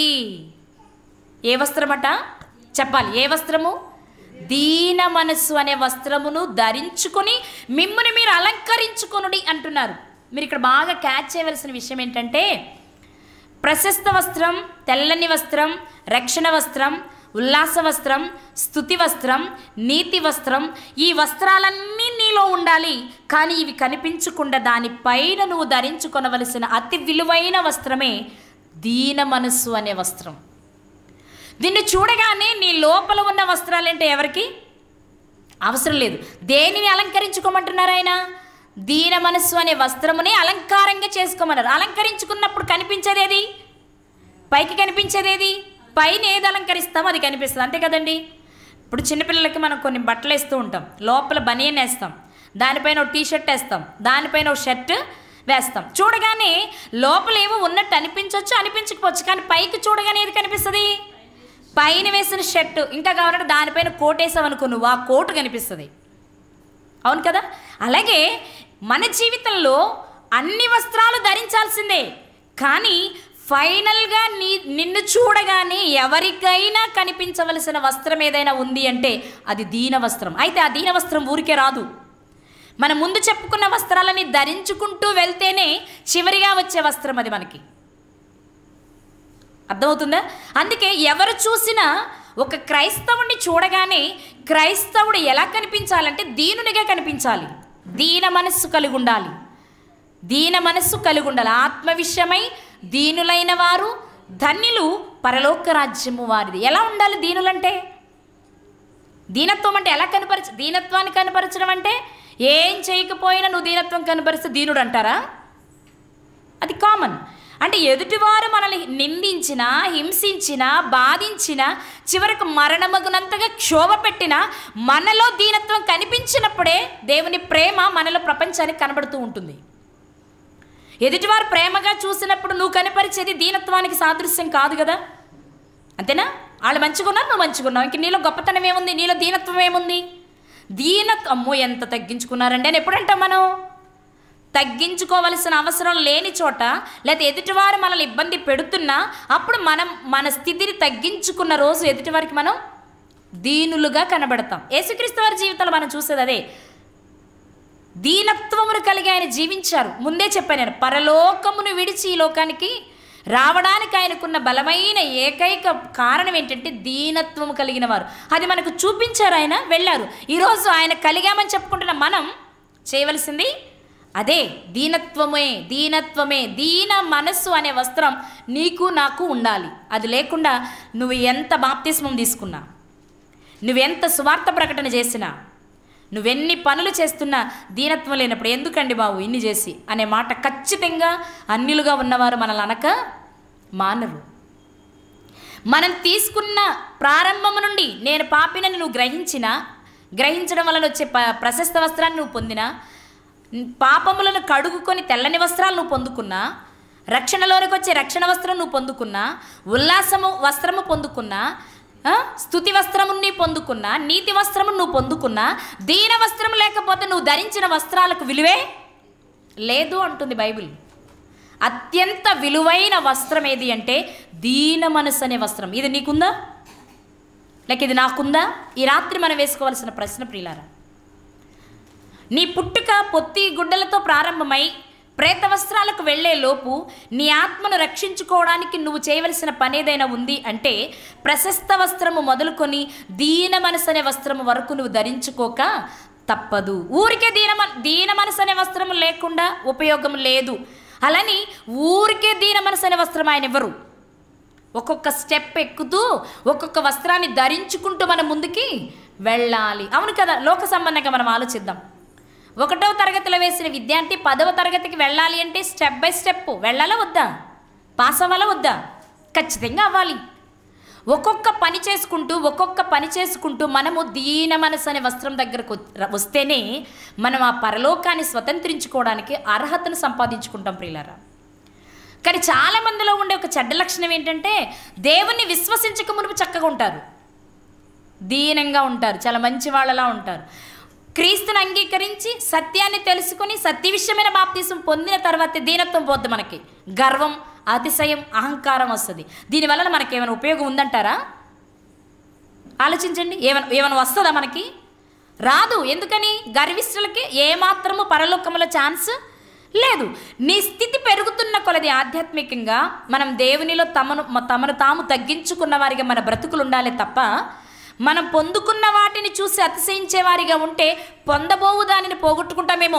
A: ఏ వస్త్రమట? చెప్పాలి. ఏ వస్త్రము? దీన మనస్సు అనే వస్త్రమును ధరించుకొని మిమ్ముని మీరు అలంకరించుకొనుడి అంటున్నారు. మీరు ఇక్కడ బాగా క్యాచ్ చేయవలసిన విషయం ఏంటంటే, ప్రశస్త వస్త్రం, తెల్లని వస్త్రం, రక్షణ వస్త్రం, ఉల్లాస వస్త్రం, స్తుతి వస్త్రం, నీతి వస్త్రం, ఈ వస్త్రాలన్నీ నీలో ఉండాలి. కానీ ఇవి కనిపించకుండా దానిపైన నువ్వు ధరించుకొనవలసిన అతి విలువైన వస్త్రమే దీన మనస్సు అనే వస్త్రం. దీన్ని చూడగానే నీ లోపల ఉన్న వస్త్రాలంటే ఎవరికి అవసరం లేదు. దేనిని అలంకరించుకోమంటున్నారు ఆయన? దీన మనస్సు అనే వస్త్రముని అలంకారంగా చేసుకోమన్నారు. అలంకరించుకున్నప్పుడు కనిపించేదేది? పైకి కనిపించేదేది? పైన ఏది అలంకరిస్తామో అది కనిపిస్తుంది, అంతే కదండి. ఇప్పుడు చిన్నపిల్లలకి మనం కొన్ని బట్టలు వేస్తూ ఉంటాం. లోపల బనియన్ వేస్తాం, దానిపైన ఒక టీషర్ట్ వేస్తాం, దానిపైన ఒక షర్ట్ వేస్తాం. చూడగానే లోపల ఏమో ఉన్నట్టు అనిపించవచ్చు, అనిపించకపోవచ్చు. కానీ పైకి చూడగానే ఏది కనిపిస్తుంది? పైన వేసిన షర్టు, ఇంకా కావాలంటే దానిపైన కోట్ వేసామనుకో నువ్వు, ఆ కోటు కనిపిస్తుంది. అవును కదా. అలాగే మన జీవితంలో అన్ని వస్త్రాలు ధరించాల్సిందే. కానీ ఫైనల్గా నిన్ను చూడగానే ఎవరికైనా కనిపించవలసిన వస్త్రం ఏదైనా ఉంది అంటే అది దీన వస్త్రం. అయితే ఆ దీన వస్త్రం ఊరికే రాదు. మనం ముందు చెప్పుకున్న వస్త్రాలని ధరించుకుంటూ వెళ్తేనే చివరిగా వచ్చే వస్త్రం అది మనకి. అర్థమవుతుందా? అందుకే ఎవరు చూసినా ఒక క్రైస్తవుడిని చూడగానే క్రైస్తవుడు ఎలా కనిపించాలంటే దీనునిగా కనిపించాలి. దీన మనస్సు కలిగి ఉండాలి. దీన మనస్సు కలిగి ఉండాలి. ఆత్మ విషయమై దీనులైన వారు ధన్యులు, పరలోక రాజ్యము వారిది. ఎలా ఉండాలి దీనులంటే? దీనత్వం అంటే ఎలా దీనత్వాన్ని కనపరచడం అంటే ఏం చేయకపోయినా నువ్వు దీనత్వం కనపరిస్తే దీనుడు అంటారా? అది కామన్. అంటే ఎదుటివారు మనల్ని నిందించినా, హింసించినా, బాధించినా, చివరకు మరణమగునంతగా క్షోభ పెట్టినా మనలో దీనత్వం కనిపించినప్పుడే దేవుని ప్రేమ మనలో ప్రపంచానికి కనబడుతూ ఉంటుంది. ఎదుటివారు ప్రేమగా చూసినప్పుడు నువ్వు కనపరిచేది దీనత్వానికి సాదృశ్యం కాదు కదా, అంతేనా? వాళ్ళు మంచిగా ఉన్నారు, నువ్వు మంచిగా ఉన్నావు. ఇంక నీలో గొప్పతనం ఏముంది? నీలో దీనత్వం ఏముంది? అమ్మో ఎంత తగ్గించుకున్నారండి అని ఎప్పుడంటాం మనం? తగ్గించుకోవలసిన అవసరం లేని చోట, లేదా ఎదుటివారు మనల్ని ఇబ్బంది పెడుతున్నా అప్పుడు మనం మన స్థితిని తగ్గించుకున్న రోజు ఎదుటివారికి మనం దీనులుగా కనబడతాం. యేసుక్రీస్తు వారి జీవితంలో మనం చూసేది అదే. దీనత్వమును కలిగి ఆయన జీవించారు. ముందే చెప్పాను నేను, పరలోకమును విడిచి ఈ లోకానికి రావడానికి ఆయనకున్న బలమైన ఏకైక కారణం ఏంటంటే దీనత్వము కలిగిన వారు. అది మనకు చూపించారు, ఆయన వెళ్ళారు. ఈరోజు ఆయన కలిగామని చెప్పుకుంటున్న మనం చేయవలసింది అదే, దీనత్వమే. దీన మనస్సు అనే వస్త్రం నీకు నాకు ఉండాలి. అది లేకుండా నువ్వు ఎంత బాప్తిస్మం తీసుకున్నా, నువ్వెంత సువార్త ప్రకటన చేసినా, నువ్వెన్ని పనులు చేస్తున్నా దీనత్వం లేనప్పుడు ఎందుకండి బాబు ఇన్ని చేసి అనే మాట ఖచ్చితంగా అన్యులుగా ఉన్నవారు మనల్ని అనక మానరు. మనం తీసుకున్న ప్రారంభము నుండి నేను పాపినని నువ్వు గ్రహించడం వలన వచ్చే ప్రశస్త వస్త్రాన్ని నువ్వు పొందినా, పాపములను కడుగుకొని తెల్లని వస్త్రాలు నువ్వు పొందుకున్నా, రక్షణలోనికి వచ్చే రక్షణ వస్త్రం నువ్వు పొందుకున్నా, ఉల్లాసము వస్త్రము పొందుకున్నా, స్తుతి వస్త్రము నీ పొందుకున్నా, నీతి వస్త్రము నువ్వు పొందుకున్నా, దీన వస్త్రం లేకపోతే నువ్వు ధరించిన వస్త్రాలకు విలువే లేదు అంటుంది బైబిల్. అత్యంత విలువైన వస్త్రం ఏది అంటే దీన మనస్సు అనే వస్త్రం. ఇది నీకుందా? లేక ఇది నాకుందా? ఈ రాత్రి మనం వేసుకోవాల్సిన ప్రశ్న ప్రియులారా. నీ పుట్టుక పొత్తి గుడ్డలతో ప్రారంభమై ప్రేత వస్త్రాలకు వెళ్లే లోపు నీ ఆత్మను రక్షించుకోవడానికి నువ్వు చేయవలసిన పని ఏదైనా ఉంది అంటే ప్రశస్త వస్త్రము మొదలుకొని దీన మనసు అనే వస్త్రము వరకు నువ్వు ధరించుకోక తప్పదు. ఊరికే దీన మనసు అనే వస్త్రం లేకుండా ఉపయోగం లేదు. అలాని ఊరికే దీన మనసు అనే వస్త్రం ఆయన ఇవ్వరు. ఒక్కొక్క స్టెప్ ఎక్కుతూ ఒక్కొక్క వస్త్రాన్ని ధరించుకుంటూ మనం ముందుకి వెళ్ళాలి. అవును కదా? లోక సంబంధంగా మనం ఆలోచిద్దాం. 1వ తరగతిలో వేసిన విద్యార్థి 10వ తరగతికి వెళ్ళాలి అంటే స్టెప్ బై స్టెప్ వెళ్ళాలా వద్దా? పాస్ అవ్వాలా వద్దా? ఖచ్చితంగా అవ్వాలి. ఒక్కొక్క పని చేసుకుంటూ మనము దీన మనసు అనే వస్త్రం దగ్గరకు వస్తేనే మనం ఆ పరలోకాన్ని స్వతంత్రించుకోవడానికి అర్హతను సంపాదించుకుంటాం ప్రియులారా. కానీ చాలామందిలో ఉండే ఒక చెడ్డ లక్షణం ఏంటంటే దేవుణ్ణి విశ్వసించక మునుపు చక్కగా ఉంటారు, దీనంగా ఉంటారు, చాలా మంచి వాళ్ళలా ఉంటారు. క్రీస్తుని అంగీకరించి సత్యాన్ని తెలుసుకొని సత్య విషయమైన బాప్తీసం పొందిన తర్వాత దీనత్వం పోద్ది. మనకి గర్వం, అతిశయం, అహంకారం వస్తుంది. దీనివల్ల మనకి ఏమైనా ఉపయోగం ఉందంటారా? ఆలోచించండి. ఏమైనా వస్తుందా? మనకి రాదు. ఎందుకని? గర్విష్ఠులకి ఏమాత్రము పరలోకములో ఛాన్స్ లేదు. నీ స్థితి పెరుగుతున్న కొలది ఆధ్యాత్మికంగా మనం దేవునిలో తమను తాము తగ్గించుకున్న వారిగా మన బ్రతుకులు ఉండాలి తప్ప మనం పొందుకున్న వాటిని చూసి అతిశయించే వారిగా ఉంటే పొందబోవు దానిని పోగొట్టుకుంటామేమో.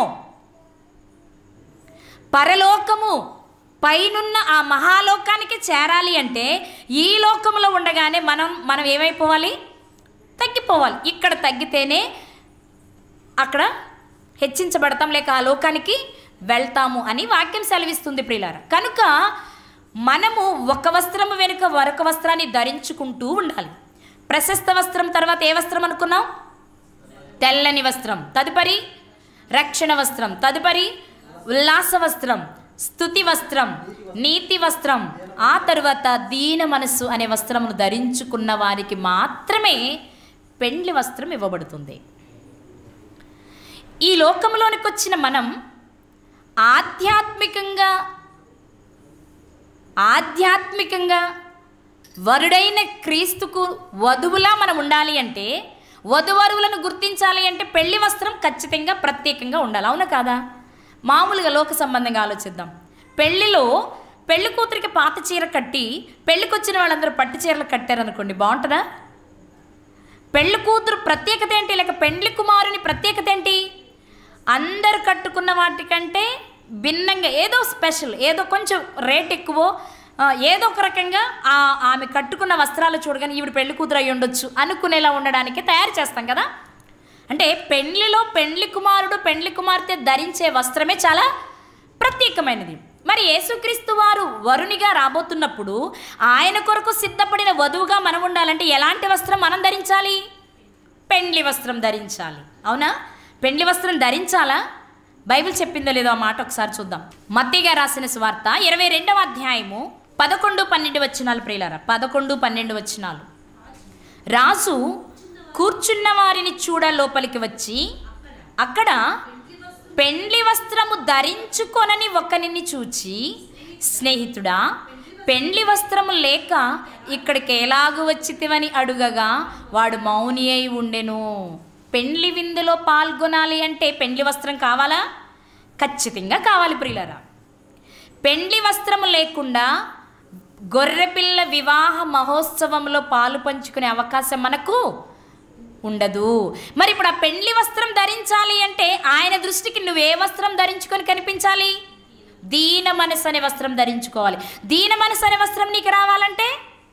A: పరలోకము పైనున్న ఆ మహాలోకానికి చేరాలి అంటే ఈ లోకంలో ఉండగానే మనం ఏమైపోవాలి? తగ్గిపోవాలి. ఇక్కడ తగ్గితేనే అక్కడ హెచ్చించబడతాం, లేక ఆ లోకానికి వెళ్తాము అని వాక్యం సెలవిస్తుంది ప్రియులారా. కనుక మనము ఒక వస్త్రము వెనుక మరొక వస్త్రాన్ని ధరించుకుంటూ ఉండాలి. ప్రశస్త వస్త్రం తర్వాత ఏ వస్త్రం అనుకున్నాం? తెల్లని వస్త్రం. తదుపరి రక్షణ వస్త్రం. తదుపరి ఉల్లాస వస్త్రం, స్తుతి వస్త్రం, నీతి వస్త్రం. ఆ తరువాత దీన మనస్సు అనే వస్త్రమును ధరించుకున్న వారికి మాత్రమే పెండ్లి వస్త్రం ఇవ్వబడుతుంది. ఈ లోకంలోనికి వచ్చిన మనం ఆధ్యాత్మికంగా వరుడైన క్రీస్తుకు వధువులా మనం ఉండాలి అంటే, వధువరువులను గుర్తించాలి అంటే పెళ్లి వస్త్రం ఖచ్చితంగా ప్రత్యేకంగా ఉండాలి. అవునా కాదా? మామూలుగా లోక సంబంధంగా ఆలోచిద్దాం. పెళ్లిలో పెళ్లి కూతురికి పాత చీర కట్టి పెళ్లికి వచ్చిన వాళ్ళందరూ పట్టు చీరలు కట్టారనుకోండి, బాగుంటుందా? పెళ్లి కూతురు ప్రత్యేకత ఏంటి, లేక పెళ్లి కుమారుని ప్రత్యేకత ఏంటి? అందరు కట్టుకున్న వాటికంటే భిన్నంగా ఏదో స్పెషల్, ఏదో కొంచెం రేట్ ఎక్కువ, ఏదో ఒక రకంగా ఆమె కట్టుకున్న వస్త్రాలు చూడగానే ఈవిడ పెళ్లి కూతురు అయి ఉండొచ్చు అనుకునేలా ఉండడానికి తయారు చేస్తాం కదా. అంటే పెళ్లిలో పెళ్లి కుమారుడు పెళ్లి కుమార్తె ధరించే వస్త్రమే చాలా ప్రత్యేకమైనది. మరి యేసుక్రీస్తు వారు వరునిగా రాబోతున్నప్పుడు ఆయన కొరకు సిద్ధపడిన వధువుగా మనం ఉండాలంటే ఎలాంటి వస్త్రం మనం ధరించాలి? పెండ్లి వస్త్రం ధరించాలి. అవునా? పెండ్లి వస్త్రం ధరించాలా? బైబిల్ చెప్పిందో లేదో ఆ మాట ఒకసారి చూద్దాం. మత్తయి గారు రాసిన సువార్త 22వ అధ్యాయము 11-12 వచనాలు ప్రియులారా. 11-12 వచనాలు. రాజు కూర్చున్న వారిని చూడ లోపలికి వచ్చి అక్కడ పెండ్లి వస్త్రము ధరించుకొనని ఒకనిని చూచి, స్నేహితుడా, పెండ్లి వస్త్రము లేక ఇక్కడికి ఎలాగు వచ్చితివని అడుగగా వాడు మౌని అయి ఉండెను. పెండ్లి విందులో పాల్గొనాలి అంటే పెండ్లి వస్త్రం కావాలా? ఖచ్చితంగా కావాలి ప్రియులారా. పెండ్లి వస్త్రము లేకుండా గొర్రెపిల్ల వివాహ మహోత్సవంలో పాలు పంచుకునే అవకాశం మనకు ఉండదు. మరి ఇప్పుడు ఆ పెండ్లి వస్త్రం ధరించాలి అంటే ఆయన దృష్టికి నువ్వే వస్త్రం ధరించుకొని కనిపించాలి? దీన మనసు అనే వస్త్రం ధరించుకోవాలి. దీన మనసు అనే వస్త్రం నీకు రావాలంటే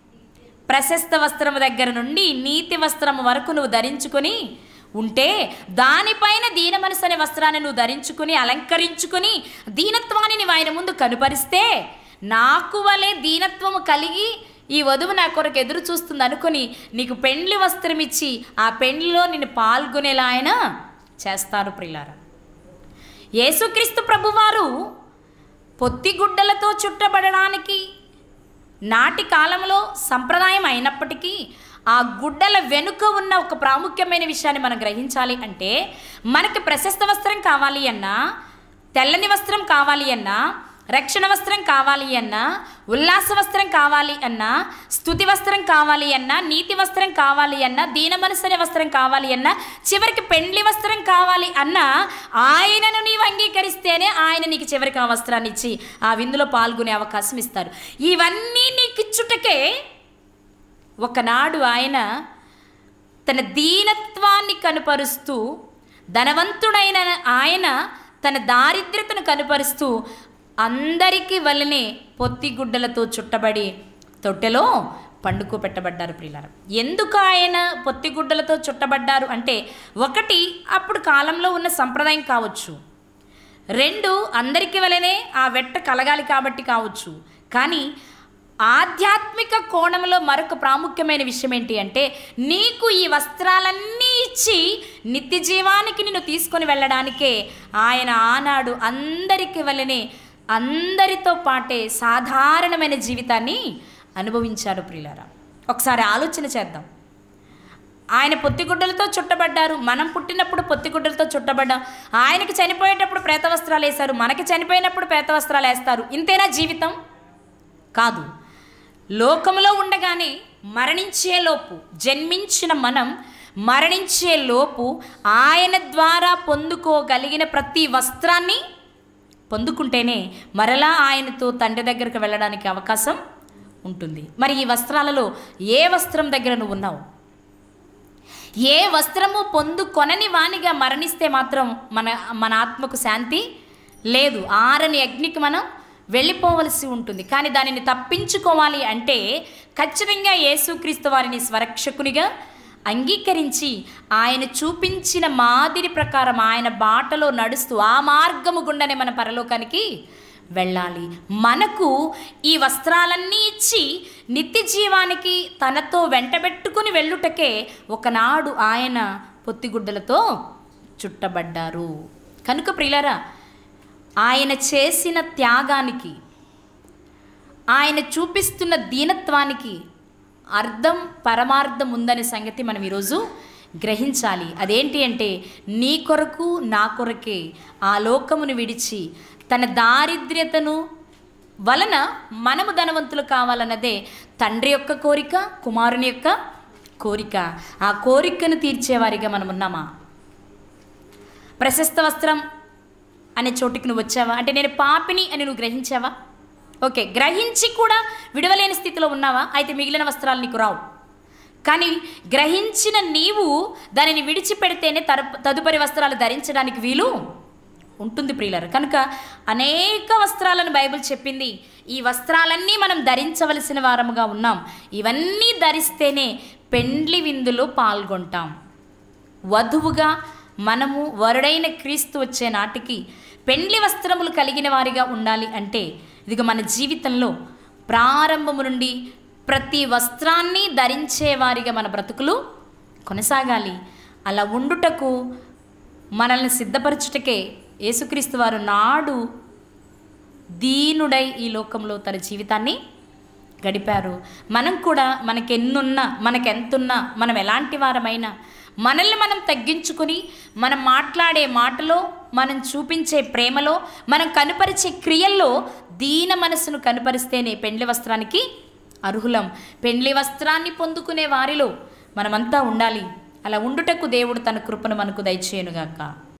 A: ప్రశస్త వస్త్రము దగ్గర నుండి నీతి వస్త్రం వరకు నువ్వు ధరించుకొని ఉంటే, దానిపైన దీన మనసు అనే వస్త్రాన్ని నువ్వు ధరించుకుని అలంకరించుకుని దీనత్వాన్ని నువ్వు ఆయన ముందు కనుపరిస్తే, నాకు వలె దీనత్వము కలిగి ఈ వధువు నా కొరకు ఎదురు చూస్తుంది అనుకుని నీకు పెండ్లి వస్త్రం ఇచ్చి ఆ పెండ్లిలో నిన్ను పాల్గొనేలా ఆయన చేస్తారు ప్రియులారా. యేసుక్రీస్తు ప్రభువారు పొత్తిగుడ్డలతో చుట్టబడడానికి నాటి కాలంలో సంప్రదాయం అయినప్పటికీ ఆ గుడ్డల వెనుక ఉన్న ఒక ప్రాముఖ్యమైన విషయాన్ని మనం గ్రహించాలి. అంటే మనకి ప్రశస్త వస్త్రం కావాలి అన్నా, తెల్లని వస్త్రం కావాలి అన్నా, రక్షణ వస్త్రం కావాలి అన్నా, ఉల్లాస వస్త్రం కావాలి అన్నా, స్తుతి వస్త్రం కావాలి అన్నా, నీతి వస్త్రం కావాలి అన్నా, దీన మనసు అనే వస్త్రం కావాలి అన్నా, చివరికి పెండ్లి వస్త్రం కావాలి అన్నా, ఆయనను నీవు అంగీకరిస్తేనే ఆయన నీకు చివరికి ఆ వస్త్రాన్ని ఇచ్చి ఆ విందులో పాల్గొనే అవకాశం ఇస్తారు. ఇవన్నీ నీకు ఇచ్చుటకే ఒకనాడు ఆయన తన దీనత్వాన్ని కనుపరుస్తూ ధనవంతుడైన ఆయన తన దారిద్ర్యతను కనుపరుస్తూ అందరికీ వలనే పొత్తిగుడ్డలతో చుట్టబడి తొట్టెలో పండుకోబెట్టబడ్డారు ప్రియులారా. ఎందుకు ఆయన పొత్తిగుడ్డలతో చుట్టబడ్డారు అంటే, ఒకటి అప్పుడు కాలంలో ఉన్న సంప్రదాయం కావచ్చు, రెండు అందరికీ వలనే ఆ వెట్ట కలగాలి కాబట్టి కావచ్చు. కానీ ఆధ్యాత్మిక కోణంలో మరొక ప్రాముఖ్యమైన విషయం ఏంటి అంటే, నీకు ఈ వస్త్రాలన్నీ ఇచ్చి నిత్య జీవానికి నిన్ను తీసుకొని వెళ్ళడానికే ఆయన ఆనాడు అందరికీ వలనే అందరితో పాటే సాధారణమైన జీవితాన్ని అనుభవించారు ప్రియులారా. ఒకసారి ఆలోచన చేద్దాం. ఆయన పొత్తిగుడ్డలతో చుట్టబడ్డారు, మనం పుట్టినప్పుడు పొత్తిగుడ్డలతో చుట్టబడ్డాం. ఆయనకి చనిపోయేటప్పుడు ప్రేత వస్త్రాలు వేశారు, మనకి చనిపోయినప్పుడు ప్రేత వస్త్రాలు వేస్తారు. ఇంతేనా జీవితం? కాదు. లోకంలో ఉండగానే మరణించేలోపు, జన్మించిన మనం మరణించేలోపు ఆయన ద్వారా పొందుకోగలిగిన ప్రతి వస్త్రాన్ని పొందుకుంటేనే మరలా ఆయనతో తండ్రి దగ్గరికి వెళ్ళడానికి అవకాశం ఉంటుంది. మరి ఈ వస్త్రాలలో ఏ వస్త్రం దగ్గర నువ్వు ఉన్నావు? ఏ వస్త్రము పొందుకొనని వానిగా మరణిస్తే మాత్రం మన ఆత్మకు శాంతి లేదు. ఆరని అగ్నికి మనం వెళ్ళిపోవలసి ఉంటుంది. కానీ దానిని తప్పించుకోవాలి అంటే ఖచ్చితంగా యేసుక్రీస్తు వారిని స్వరక్షకునిగా అంగీకరించి ఆయన చూపించిన మాదిరి ప్రకారం ఆయన బాటలో నడుస్తూ ఆ మార్గము గుండానే మన పరలోకానికి వెళ్ళాలి. మనకు ఈ వస్త్రాలన్నీ ఇచ్చి నిత్య జీవానికి తనతో వెంటబెట్టుకుని వెళ్ళుటకే ఒకనాడు ఆయన పొత్తిగుడ్డలతో చుట్టబడ్డారు. కనుక ప్రియులారా, ఆయన చేసిన త్యాగానికి, ఆయన చూపిస్తున్న దీనత్వానికి అర్థం పరమార్థం ఉందనే సంగతి మనం ఈరోజు గ్రహించాలి. అదేంటి అంటే, నీ కొరకు నా కొరకే ఆ లోకమును విడిచి తన దారిద్ర్యతను వలన మనము ధనవంతులు కావాలన్నదే తండ్రి యొక్క కోరిక, కుమారుని యొక్క కోరిక. ఆ కోరికను తీర్చేవారిగా మనం ఉన్నామా? ప్రశస్త వస్త్రం అనే చోటికి నువ్వు వచ్చావా అంటే, నేను పాపిని అని నువ్వు గ్రహించావా? ఓకే, గ్రహించి కూడా విడవలేని స్థితిలో ఉన్నావా? అయితే మిగిలిన వస్త్రాలు నీకు రావు. కానీ గ్రహించిన నీవు దానిని విడిచిపెడితేనే తదుపరి వస్త్రాలు ధరించడానికి వీలు ఉంటుంది ప్రియులారా. కనుక అనేక వస్త్రాలను బైబిల్ చెప్పింది. ఈ వస్త్రాలన్నీ మనం ధరించవలసిన వారముగా ఉన్నాం. ఇవన్నీ ధరిస్తేనే పెండ్లి విందులో పాల్గొంటాం. వధువుగా మనము వరుడైన క్రీస్తు వచ్చే నాటికి పెండ్లి వస్త్రములు కలిగిన వారిగా ఉండాలి. అంటే ఇదిగో మన జీవితంలో ప్రారంభము నుండి ప్రతి వస్త్రాన్ని ధరించేవారిగా మన బ్రతుకులు కొనసాగాలి. అలా ఉండుటకు మనల్ని సిద్ధపరచుటకే యేసుక్రీస్తు వారు నాడు దీనుడై ఈ లోకంలో తన జీవితాన్ని గడిపారు. మనం కూడా మనకెన్నున్నా, మనకెంతున్నా, మనం ఎలాంటి వారమైనా మనల్ని మనం తగ్గించుకొని మనం మాట్లాడే మాటలో, మనం చూపించే ప్రేమలో, మనం కనుపరిచే క్రియల్లో దీన మనసును కనుపరిస్తేనే పెండ్లి వస్త్రానికి అర్హులం. పెండ్లి వస్త్రాన్ని పొందుకునే వారిలో మనమంతా ఉండాలి. అలా ఉండుటకు దేవుడు తన కృపను మనకు దయచేయునుగాక.